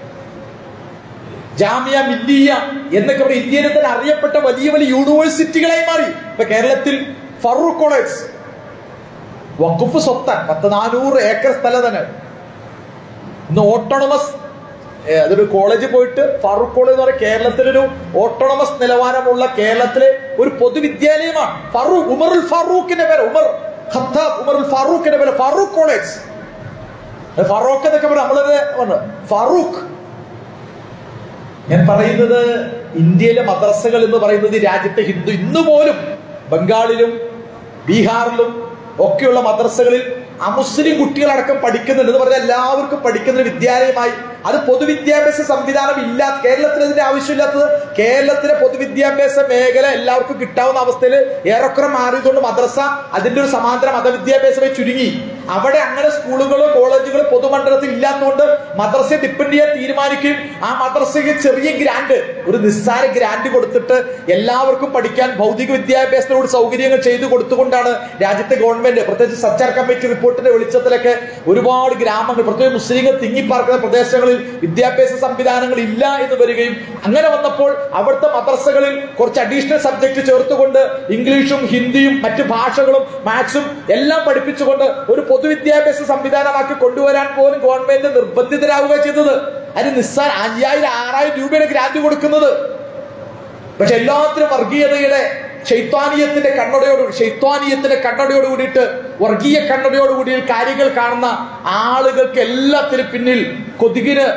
ജാമിയ മില്ലിയ എന്നൊക്കെ പറയും ഇന്ത്യയിലെ തന്നെ അറിയപ്പെട്ട വലിയ വലിയ യൂണിവേഴ്സിറ്റികളായി മാറി. ഇപ്പൊ കേരളത്തിൽ ഫറൂഖ് കോളേജ് വഖഫ് സ്വത്താൻ പത്ത് നാനൂറ് ഏക്കർ സ്ഥലം തന്നെ. ഇന്ന് ഓട്ടോണമസ് അതൊരു കോളേജിൽ പോയിട്ട് ഫാറൂഖ് കോളേജ് എന്ന് പറയുന്നത് കേരളത്തിലൊരു ഓട്ടോണമസ് നിലവാരമുള്ള കേരളത്തിലെ ഒരു പൊതുവിദ്യാലയമാണ്. ഫറൂഖ് ഉമറുൽ ഫാറൂഖിന്റെ പേര്, ഉമർ ഖത്താബ് ഉമറുൽ ഫാറൂഖിന്റെ പേര് ഫാറൂഖ് കോളേജ്. ഫാറൂഖ് എന്നൊക്കെ പറയാം നമ്മളത് ഫാറൂഖ്. ഞാൻ പറയുന്നത് ഇന്ത്യയിലെ മദ്രസകൾ എന്ന് പറയുന്നത് രാജ്യത്തെ ഹിന്ദു ഇന്ന് പോലും ബംഗാളിലും ബീഹാറിലും ഒക്കെയുള്ള മദ്രസകളിൽ അമുസ്ലിം കുട്ടികളടക്കം പഠിക്കുന്നുണ്ട് എന്ന് പറഞ്ഞാൽ എല്ലാവർക്കും പഠിക്കുന്ന വിദ്യാലയമായി. അത് പൊതുവിദ്യാഭ്യാസ സംവിധാനം ഇല്ല കേരളത്തിൽ. അതിന്റെ ആവശ്യമില്ലാത്തത് കേരളത്തിലെ പൊതുവിദ്യാഭ്യാസ മേഖല എല്ലാവർക്കും കിട്ടാവുന്ന അവസ്ഥയിൽ ഏറെക്കുറെ മാറിയതുകൊണ്ട് മദ്രസ അതിന്റെ ഒരു സമാന്തര മതവിദ്യാഭ്യാസമായി ചുരുങ്ങി. അവിടെ അങ്ങനെ സ്കൂളുകളോ കോളേജുകളോ പൊതുമണ്ഡലത്തിൽ ഇല്ലാത്തതുകൊണ്ട് മദ്രസയെ ഡിപ്പെൻഡ് ചെയ്യാൻ തീരുമാനിക്കുകയും ആ മദ്രസയ്ക്ക് ചെറിയ ഗ്രാന്റ്, ഒരു നിസ്സാര ഗ്രാന്റ് കൊടുത്തിട്ട് എല്ലാവർക്കും പഠിക്കാൻ ഭൗതിക വിദ്യാഭ്യാസത്തിനോട് സൗകര്യങ്ങൾ ചെയ്തു കൊടുത്തുകൊണ്ടാണ് രാജ്യത്തെ ഗവൺമെന്റ്, പ്രത്യേകിച്ച് സച്ചാർ കമ്മിറ്റി റിപ്പോർട്ടിന്റെ വെളിച്ചത്തിലൊക്കെ ഒരുപാട് ഗ്രാമങ്ങൾ, പ്രത്യേകിച്ച് മുസ്ലിങ്ങൾ തിങ്ങിപ്പാർക്കുന്ന പ്രദേശങ്ങളിൽ വിദ്യാഭ്യാസ സംവിധാനങ്ങൾ ഇല്ല എന്ന് വരികയും അങ്ങനെ വന്നപ്പോൾ അവിടുത്തെ മദ്രസകളിൽ കുറച്ച് അഡീഷണൽ സബ്ജക്ട് ചേർത്തുകൊണ്ട് ഇംഗ്ലീഷും ഹിന്ദിയും മറ്റു ഭാഷകളും മാത്സും എല്ലാം പഠിപ്പിച്ചുകൊണ്ട് ഒരു പൊതുവിദ്യാഭ്യാസ സംവിധാനമാക്കി കൊണ്ടുവരാൻ പോലും ഗവൺമെന്റ് നിർബന്ധിതരാവുക ചെയ്തത്. അതിന് നിസ്സാര അയ്യായിരം ആറായിരം രൂപയുടെ ഗ്രാന്റ് കൊടുക്കുന്നത്. പക്ഷെ എല്ലാത്തിനും വർഗീയതയുടെ ശൈത്വാനീയത്തിന്റെ കണ്ണടയോട് ശൈത്വാനീയത്തിന്റെ കണ്ണടയോട് കൂടിയിട്ട് വർഗീയ കണ്ണടയോട് കൂടി കാര്യങ്ങൾ കാണുന്ന ആളുകൾക്ക് എല്ലാത്തിനും പിന്നിൽ കൊതുകിന്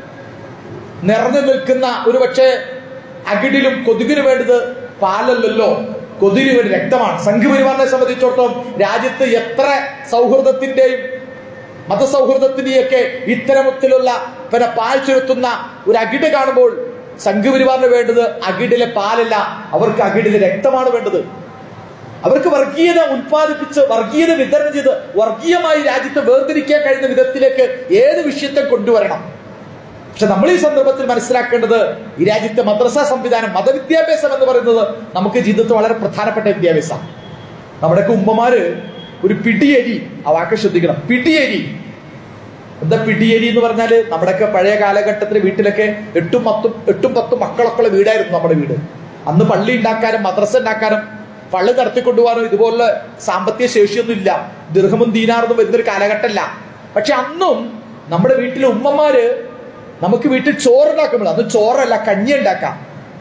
നിറഞ്ഞു നിൽക്കുന്ന, ഒരു പക്ഷേ അകിടിലും കൊതുകിന് വേണ്ടത് പാലല്ലല്ലോ, കൊതുകിന് വേണ്ടി രക്തമാണ്. സംഘപരിവാറിനെ സംബന്ധിച്ചിടത്തോളം രാജ്യത്ത് എത്ര സൗഹൃദത്തിന്റെയും മതസൗഹൃദത്തിന്റെയൊക്കെ ഇത്തരത്തിലുള്ള പിന്നെ പാൽ ചുരുത്തുന്ന ഒരു അകിട് കാണുമ്പോൾ സംഘപരിവാറിന് വേണ്ടത് അകിടിലെ പാലല്ല, അവർക്ക് അകിടിലെ രക്തമാണ് വേണ്ടത്. അവർക്ക് വർഗീയത ഉത്പാദിപ്പിച്ച് വർഗീയത വിതരണം ചെയ്ത് വർഗീയമായി രാജ്യത്തെ വേർതിരിക്കാൻ കഴിയുന്ന വിധത്തിലേക്ക് ഏത് വിഷയത്തെ കൊണ്ടുവരണം. പക്ഷെ നമ്മൾ ഈ സന്ദർഭത്തിൽ മനസ്സിലാക്കേണ്ടത് ഈ രാജ്യത്തെ മദ്രസ സംവിധാനം, മതവിദ്യാഭ്യാസം എന്ന് പറയുന്നത് നമുക്ക് ജീവിതത്തിൽ വളരെ പ്രധാനപ്പെട്ട വിദ്യാഭ്യാസമാണ്. നമ്മുടെയൊക്കെ ഉമ്മമാര് ഒരു പിടിയരി, ആ വാക്ക് ശ്രദ്ധിക്കണം, പിടിയരി. എന്താ പിടിയരി എന്ന് പറഞ്ഞാല്, നമ്മുടെയൊക്കെ പഴയ കാലഘട്ടത്തിലെ വീട്ടിലൊക്കെ എട്ടും പത്തും എട്ടും പത്തും മക്കളൊക്കെ വീടായിരുന്നു നമ്മുടെ വീട്. അന്ന് പള്ളി ഉണ്ടാക്കാനും മദ്രസ ഉണ്ടാക്കാനും പള്ളി നടത്തിക്കൊണ്ടുപോകാനും ഇതുപോലുള്ള സാമ്പത്തിക ശേഷിയൊന്നും ഇല്ല. ദിർഹമും ദീനാറൊന്നും വരുന്നൊരു കാലഘട്ടമല്ല. പക്ഷെ അന്നും നമ്മുടെ വീട്ടിലെ ഉമ്മമാര് നമുക്ക് വീട്ടിൽ ചോറുണ്ടാക്കുമ്പോൾ, അന്ന് ചോറല്ല കഞ്ഞി ഉണ്ടാക്കാം.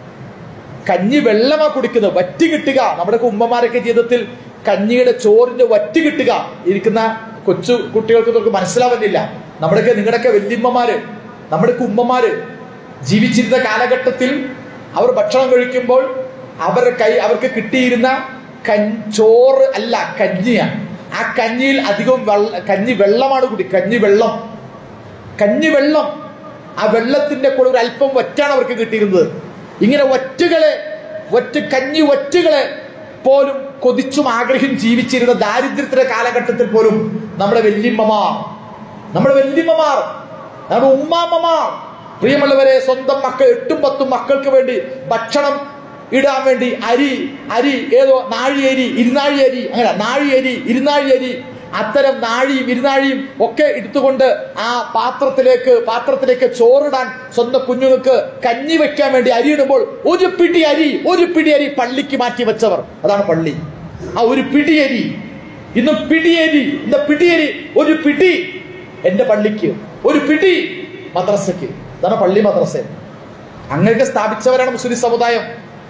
കഞ്ഞി വെള്ളമാ കുടിക്കുന്നത്, വറ്റി കിട്ടുക. നമ്മുടെ ഉമ്മമാരൊക്കെ ജീവിതത്തിൽ കഞ്ഞിയുടെ ചോറിന്റെ വറ്റി കിട്ടുക ഇരിക്കുന്ന കൊച്ചു കുട്ടികൾക്ക് നമുക്ക് മനസ്സിലാവുന്നില്ല. നമ്മുടെയൊക്കെ നിങ്ങളുടെയൊക്കെ വല്യമ്മമാര്, നമ്മുടെയൊക്കെ ഉമ്മമാര് ജീവിച്ചിരുന്ന കാലഘട്ടത്തിൽ അവർ ഭക്ഷണം കഴിക്കുമ്പോൾ അവരുടെ കൈ അവർക്ക് കിട്ടിയിരുന്ന ചോറ് അല്ല, കഞ്ഞിയാണ്. ആ കഞ്ഞിയിൽ അധികവും വെള്ള കഞ്ഞി വെള്ളമാണ് കുടി കഞ്ഞി വെള്ളം കഞ്ഞി വെള്ളം ആ വെള്ളത്തിന്റെ കൂടെ ഒരു അല്പം വറ്റാണ് അവർക്ക് കിട്ടിയിരുന്നത്. ഇങ്ങനെ വറ്റുകളെ വറ്റ് കഞ്ഞി വറ്റുകളെ പോലും കൊതിച്ചും ആഗ്രഹം ജീവിച്ചിരുന്ന ദാരിദ്ര്യത്തിന്റെ കാലഘട്ടത്തിൽ പോലും നമ്മുടെ വല്യമ്മമാർ നമ്മുടെ വല്യമ്മമാർ നമ്മുടെ ഉമ്മാമ്മമാർ, പ്രിയമുള്ളവരെ, സ്വന്തം മക്കൾ എട്ടും പത്തും മക്കൾക്ക് വേണ്ടി ഭക്ഷണം ഇടാൻ വേണ്ടി അരി അരി ഏതോ നാഴി അരി ഇരുനാഴി അരി അങ്ങനെ നാഴി അരി ഇരുനാഴി അരി അത്തരം നാഴിയും ഇരുനാഴിയും ഒക്കെ എടുത്തുകൊണ്ട് ആ പാത്രത്തിലേക്ക് പാത്രത്തിലേക്ക് ചോറിടാൻ സ്വന്തം കുഞ്ഞുങ്ങൾക്ക് കഞ്ഞി വെക്കാൻ വേണ്ടി അരി ഇടുമ്പോൾ ഒരു പിടി അരി ഒരു പിടി അരി പള്ളിക്ക് മാറ്റി വെച്ചവർ, അതാണ് പള്ളി. ആ ഒരു പിടിയരി, ഇന്ന് പിടിയരി ഇന്ന് പിടിയരി ഒരു പിടി എന്റെ പള്ളിക്ക്, ഒരു പിടി മദ്രസയ്ക്ക്, അതാണ് പള്ളി മദ്രസ. അങ്ങനെയൊക്കെ സ്ഥാപിച്ചവരാണ് മുസ്ലിം സമുദായം.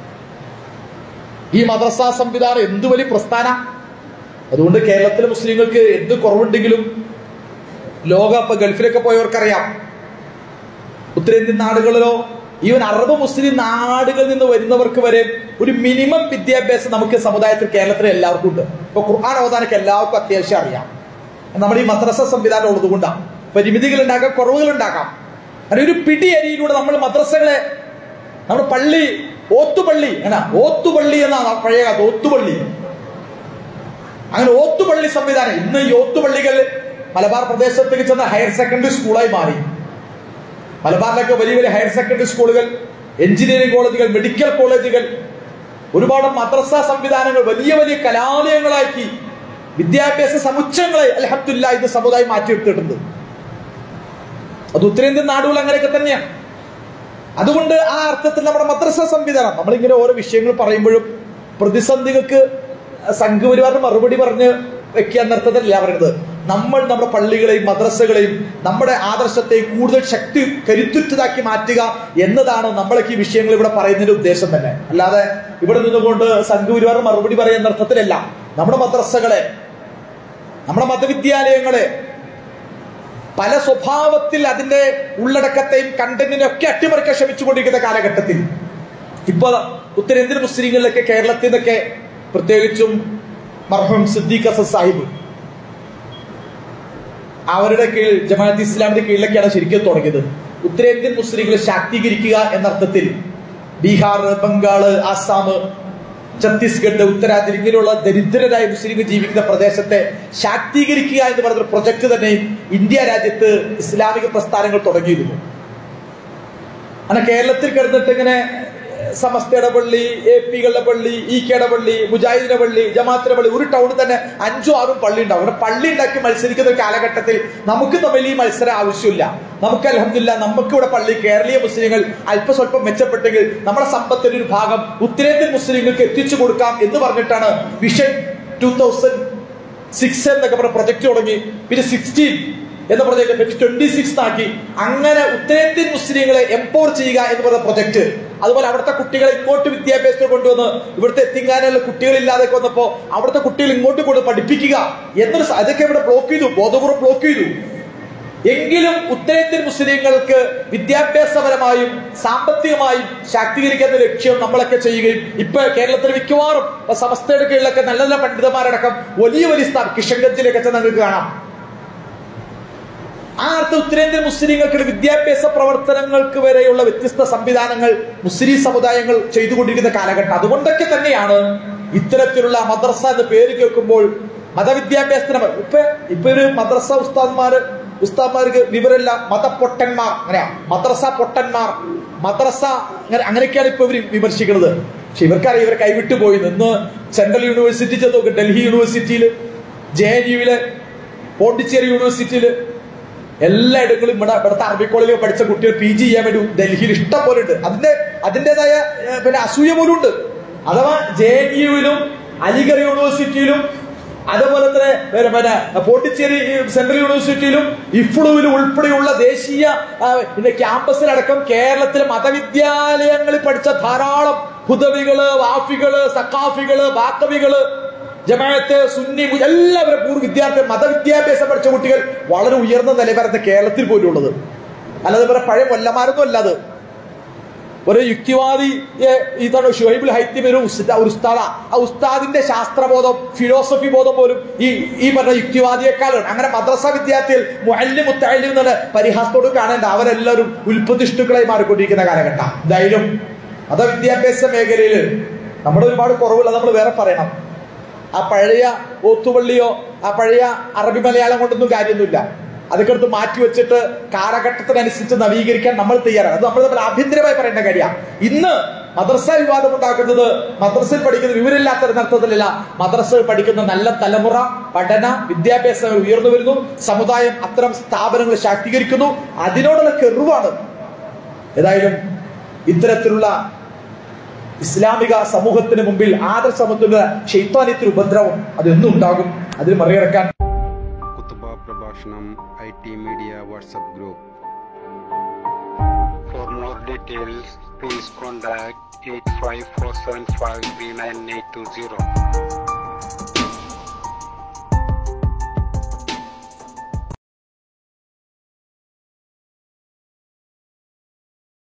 ഈ മദ്രസ സംവിധാനം എന്ത് വലിയ പ്രസ്ഥാന. അതുകൊണ്ട് കേരളത്തിലെ മുസ്ലിങ്ങൾക്ക് എന്ത് കുറവുണ്ടെങ്കിലും ലോക ഇപ്പൊ ഗൾഫിലൊക്കെ പോയവർക്കറിയാം, ഉത്തരേന്ത്യൻ നാടുകളിലോ ഈവൻ അറബ് മുസ്ലിം നാടുകളിൽ നിന്ന് വരുന്നവർക്ക് വരെ ഒരു മിനിമം വിദ്യാഭ്യാസം നമുക്ക് സമുദായത്തിൽ കേരളത്തിൽ എല്ലാവർക്കും ഉണ്ട്. ഇപ്പൊ ഖുർആൻ ഓതാനൊക്കെ എല്ലാവർക്കും അത്യാവശ്യം അറിയാം. നമ്മുടെ ഈ മദ്രസ സംവിധാനം ഉള്ളതുകൊണ്ടാണ്. പരിമിതികൾ ഉണ്ടാക്കാം, കുറവുകൾ ഉണ്ടാക്കാം. അങ്ങനെ ഒരു പിടി അരിയിലൂടെ നമ്മൾ മദ്രസകളെ, നമ്മുടെ പള്ളി ഓത്തുപള്ളി എന്നാ ഓത്തുപള്ളി എന്നാണ് പഴയ കാലത്ത് ഓത്തുപള്ളി. അങ്ങനെ ഓത്തുപള്ളി സംവിധാനം ഇന്ന് ഈ ഓത്തുപള്ളികൾ മലബാർ പ്രദേശത്തേക്ക് ചെന്ന ഹയർ സെക്കൻഡറി സ്കൂളായി മാറി. മലബാറിലൊക്കെ വലിയ വലിയ ഹയർ സെക്കൻഡറി സ്കൂളുകൾ, എഞ്ചിനീയറിംഗ് കോളേജുകൾ, മെഡിക്കൽ കോളേജുകൾ, ഒരുപാട് മദ്രസ സംവിധാനങ്ങൾ വലിയ വലിയ കലാലയങ്ങളാക്കി വിദ്യാഭ്യാസ സമുച്ചയങ്ങളെ അൽഹംദുലില്ലാഹ് ഇത് സമുദായം മാറ്റിയെടുത്തിട്ടുണ്ട്. അത് ഉത്തരേന്ത്യൻ നാടുകൾ അങ്ങനെയൊക്കെ തന്നെയാണ്. അതുകൊണ്ട് ആ അർത്ഥത്തിൽ നമ്മുടെ മദ്രസ സംവിധാനം, നമ്മളിങ്ങനെ ഓരോ വിഷയങ്ങൾ പറയുമ്പോഴും പ്രതിസന്ധികൾക്ക് സംഘപരിവാറിന് മറുപടി പറഞ്ഞ് വെക്കുക എന്നർത്ഥത്തിലല്ല പറയുന്നത്. നമ്മൾ നമ്മുടെ പള്ളികളെയും മദ്രസകളെയും നമ്മുടെ ആദർശത്തെയും കൂടുതൽ ശക്തി കരുത്തുറ്റതാക്കി മാറ്റുക എന്നതാണ് നമ്മളൊക്കെ ഈ വിഷയങ്ങൾ ഇവിടെ പറയുന്നതിന്റെ ഉദ്ദേശം തന്നെ. അല്ലാതെ ഇവിടെ നിന്നുകൊണ്ട് സംഘപരിവാറിന് മറുപടി പറയുന്ന അർത്ഥത്തിലല്ല. നമ്മുടെ മദ്രസകളെ, നമ്മുടെ മതവിദ്യാലയങ്ങളെ പല സ്വഭാവത്തിൽ അതിന്റെ ഉള്ളടക്കത്തെയും കണ്ടന്റിനെ ഒക്കെ അട്ടിമറിക്കാൻ ശ്രമിച്ചുകൊണ്ടിരിക്കുന്ന കാലഘട്ടത്തിൽ ഇപ്പൊ ഉത്തരേന്ത്യൻ മുസ്ലിങ്ങളിലൊക്കെ കേരളത്തിൽ നിന്നൊക്കെ പ്രത്യേകിച്ചും മർഹൂം സിദ്ദീഖ് ഹസൻ സാഹിബ് അവരുടെ കീഴിൽ ജമാഅത്ത് ഇസ്ലാമിന്റെ കീഴിലൊക്കെയാണ് ശരിക്കും തുടങ്ങിയത്. ഉത്തരേന്ത്യൻ മുസ്ലിങ്ങളെ ശാക്തീകരിക്കുക എന്നർത്ഥത്തിൽ ബീഹാർ, ബംഗാള്, ആസാം, ഛത്തീസ്ഗഡ്, ഉത്തരാഖണ്ഡ് ഇങ്ങനെയുള്ള ദരിദ്രരായ മുസ്ലിങ്ങൾ ജീവിക്കുന്ന പ്രദേശത്തെ ശാക്തീകരിക്കുക എന്ന് പറഞ്ഞൊരു പ്രൊജക്ട് തന്നെ ഇന്ത്യ രാജ്യത്ത് ഇസ്ലാമിക പ്രസ്ഥാനങ്ങൾ തുടങ്ങിയിരുന്നു. അങ്ങനെ കേരളത്തിൽ കിടന്നിട്ട് ഇങ്ങനെ സമസ്തയുടെ പള്ളി, എ പികളുടെ പള്ളി, ഇ കെയുടെ പള്ളി, മുജാഹിദിന്റെ പള്ളി, ജമാഅത്തിന്റെ പള്ളി, ഒരു ടൗണിൽ തന്നെ അഞ്ചും ആറും പള്ളി ഉണ്ടാവും. അവിടെ പള്ളി ഉണ്ടാക്കി മത്സരിക്കുന്ന ഒരു കാലഘട്ടത്തിൽ നമുക്ക് തമ്മിൽ ഈ മത്സരം ആവശ്യമില്ല. നമുക്ക് അൽഹംദുലില്ലാ നമുക്ക് ഇവിടെ പള്ളി കേരളീയ മുസ്ലിങ്ങൾ അല്പം സ്വല്പം മെച്ചപ്പെട്ടെങ്കിൽ നമ്മുടെ സമ്പത്തിന്റെ ഒരു ഭാഗം ഉത്തരേന്ത്യൻ മുസ്ലിങ്ങൾക്ക് എത്തിച്ചു കൊടുക്കാം എന്ന് പറഞ്ഞിട്ടാണ് വിഷൻ ടൂ തൗസൻഡ് സിക്സ് എന്നൊക്കെ പറഞ്ഞ പ്രൊജക്ട് തുടങ്ങി. പിന്നെ സിക്സ്റ്റീൻ എന്ന് പറഞ്ഞ ട്വന്റി സിക്സ് ആക്കി. അങ്ങനെ ഉത്തരേന്ത്യൻ മുസ്ലിങ്ങളെ എംപവർ ചെയ്യുക എന്ന് പറഞ്ഞ പ്രൊജക്ട്. അതുപോലെ അവിടുത്തെ കുട്ടികളെ ഇങ്ങോട്ട് വിദ്യാഭ്യാസത്തിൽ കൊണ്ടുവന്ന് ഇവിടുത്തെ എത്തിങ്ങാനുള്ള കുട്ടികളില്ലാതെ വന്നപ്പോ അവിടുത്തെ കുട്ടികൾ ഇങ്ങോട്ട് കൊണ്ട് പഠിപ്പിക്കുക എന്നൊരു അതൊക്കെ ഇവിടെ ബ്ലോക്ക് ചെയ്തു, ബോധപൂർവ്വം ബ്ലോക്ക് ചെയ്തു. എങ്കിലും ഉത്തരേന്ത്യൻ മുസ്ലിങ്ങൾക്ക് വിദ്യാഭ്യാസപരമായും സാമ്പത്തികമായും ശാക്തീകരിക്കുന്ന ലക്ഷ്യം നമ്മളൊക്കെ ചെയ്യുകയും ഇപ്പൊ കേരളത്തിൽ മിക്കവാറും സമസ്തയുടെ കീഴിലൊക്കെ നല്ല നല്ല പണ്ഡിതന്മാരടക്കം വലിയ വലിയ സ്ഥാനം കിഷൻഗഞ്ചിലൊക്കെ നിങ്ങൾക്ക് കാണാം. ആ അർത്ഥം ഉത്തരേന്ത്യൻ മുസ്ലിങ്ങൾക്ക് വിദ്യാഭ്യാസ പ്രവർത്തനങ്ങൾക്ക് വരെയുള്ള വ്യത്യസ്ത സംവിധാനങ്ങൾ മുസ്ലിം സമുദായങ്ങൾ ചെയ്തുകൊണ്ടിരിക്കുന്ന കാലഘട്ടം. അതുകൊണ്ടൊക്കെ തന്നെയാണ് ഇത്തരത്തിലുള്ള മദ്രസ എന്ന് പേര് കേൾക്കുമ്പോൾ മതവിദ്യാഭ്യാസത്തിന് ഇപ്പൊ ഇപ്പൊ ഒരു മദ്രസ ഉസ്താദ്മാര് ഉസ്താദ്മാർക്ക് വിവരമില്ല, മതപ്പൊട്ടന്മാർ, അങ്ങനെയാ മദ്രസ പൊട്ടന്മാർ, മദ്രസ അങ്ങനെ അങ്ങനെയൊക്കെയാണ് ഇപ്പൊ ഇവർ വിമർശിക്കുന്നത്. പക്ഷെ ഇവർക്കറിയാം ഇവർ കൈവിട്ടു പോയി. ഇന്ന് സെൻട്രൽ യൂണിവേഴ്സിറ്റി ചെന്ന് നോക്കും, ഡൽഹി യൂണിവേഴ്സിറ്റിയിൽ, ജെ എൻ യുവില്, പോണ്ടിച്ചേരി യൂണിവേഴ്സിറ്റിയില്, എല്ലായിടങ്ങളും ഇവിടെ ഇവിടുത്തെ അറബി കോളേജിൽ പഠിച്ച കുട്ടികൾ പി ജി ചെയ്യാൻ വേണ്ടി ഡൽഹിയിൽ ഇഷ്ടം പോലെ ഉണ്ട്. അതിന്റെ അതിൻ്റെതായ പിന്നെ അസൂയ പോലും ഉണ്ട്. അഥവാ ജെ എൻ യുവിലും അലിഗഡ് യൂണിവേഴ്സിറ്റിയിലും അതുപോലെ തന്നെ പിന്നെ പോണ്ടിച്ചേരി സെൻട്രൽ യൂണിവേഴ്സിറ്റിയിലും ഇഫ്ലുവിലും ഉൾപ്പെടെയുള്ള ദേശീയ ക്യാമ്പസിലടക്കം കേരളത്തിലെ മതവിദ്യാലയങ്ങളിൽ പഠിച്ച ധാരാളം ഹുദവികള്, വാഫികള്, സഖാഫികള്, ബാക്കവികള്, ജമാഅത്ത്, സുന്നി എല്ലാവരും പൂർവ്വ വിദ്യാർത്ഥി മതവിദ്യാഭ്യാസം പഠിച്ച കുട്ടികൾ വളരെ ഉയർന്ന നിലവാരത്തെ കേരളത്തിൽ പോലും ഉള്ളത്. അല്ലാതെ വേറെ പഴയ കൊല്ലമാരൊന്നും അല്ലാതെ ഒരു യുക്തിവാദി ഇതാണ് ഷുഹൈബുൽ ഹൈത്തിം ഒരു ഉസ്താദ. ആ ഉസ്താദിന്റെ ശാസ്ത്രബോധം, ഫിലോസഫി ബോധം പോലും ഈ ഈ പറഞ്ഞ യുക്തിവാദിയെക്കാളും. അങ്ങനെ മദ്രസ വിദ്യാർത്ഥികൾ മുഅല്ലിം മുത്തഅല്ലിം എന്നുള്ള പരിഹാസത്തോട് കാണേണ്ട അവരെല്ലാവരും ഉൽപ്പതിഷ്ടുക്കളായി മാറിക്കൊണ്ടിരിക്കുന്ന കാലഘട്ടം. എന്തായാലും മതവിദ്യാഭ്യാസ മേഖലയിൽ നമ്മുടെ ഒരുപാട് കുറവുള്ള നമ്മൾ വേറെ പറയണം. ആ പഴയ ഓത്തുപള്ളിയോ ആ പഴയ അറബി മലയാളം കൊണ്ടൊന്നും കാര്യമൊന്നുമില്ല. അതൊക്കെ എടുത്ത് മാറ്റി വെച്ചിട്ട് കാലഘട്ടത്തിനനുസരിച്ച് നവീകരിക്കാൻ നമ്മൾ തയ്യാറാണ്. അത് നമ്മൾ തമ്മിൽ ആഭ്യന്തരമായി പറയേണ്ട കാര്യമാണ്. ഇന്ന് മദ്രസ വിവാദം ഉണ്ടാക്കുന്നത് മദ്രസയിൽ പഠിക്കുന്ന വിവരമില്ലാത്ത അർത്ഥത്തിലല്ല, മദ്രസയിൽ പഠിക്കുന്ന നല്ല തലമുറ പഠന വിദ്യാഭ്യാസം ഉയർന്നു വരുന്നു, സമുദായം അത്തരം സ്ഥാപനങ്ങൾ ശാക്തീകരിക്കുന്നു, അതിനോടുള്ള കെറിവാണ്. ഏതായാലും ഇത്തരത്തിലുള്ള ഇസ്ലാമിക സമൂഹത്തിന് മുമ്പിൽ ആദർശമത്തുള്ള ശൈത്താനിയത്തിന് ഉപദ്രവം അതെന്നും ഉണ്ടാകും. അതിന് മറികടക്കാൻ കുത്തുബ പ്രഭാഷണം I T media WhatsApp group. For more details, please contact eight five four seven five three nine eight two zero.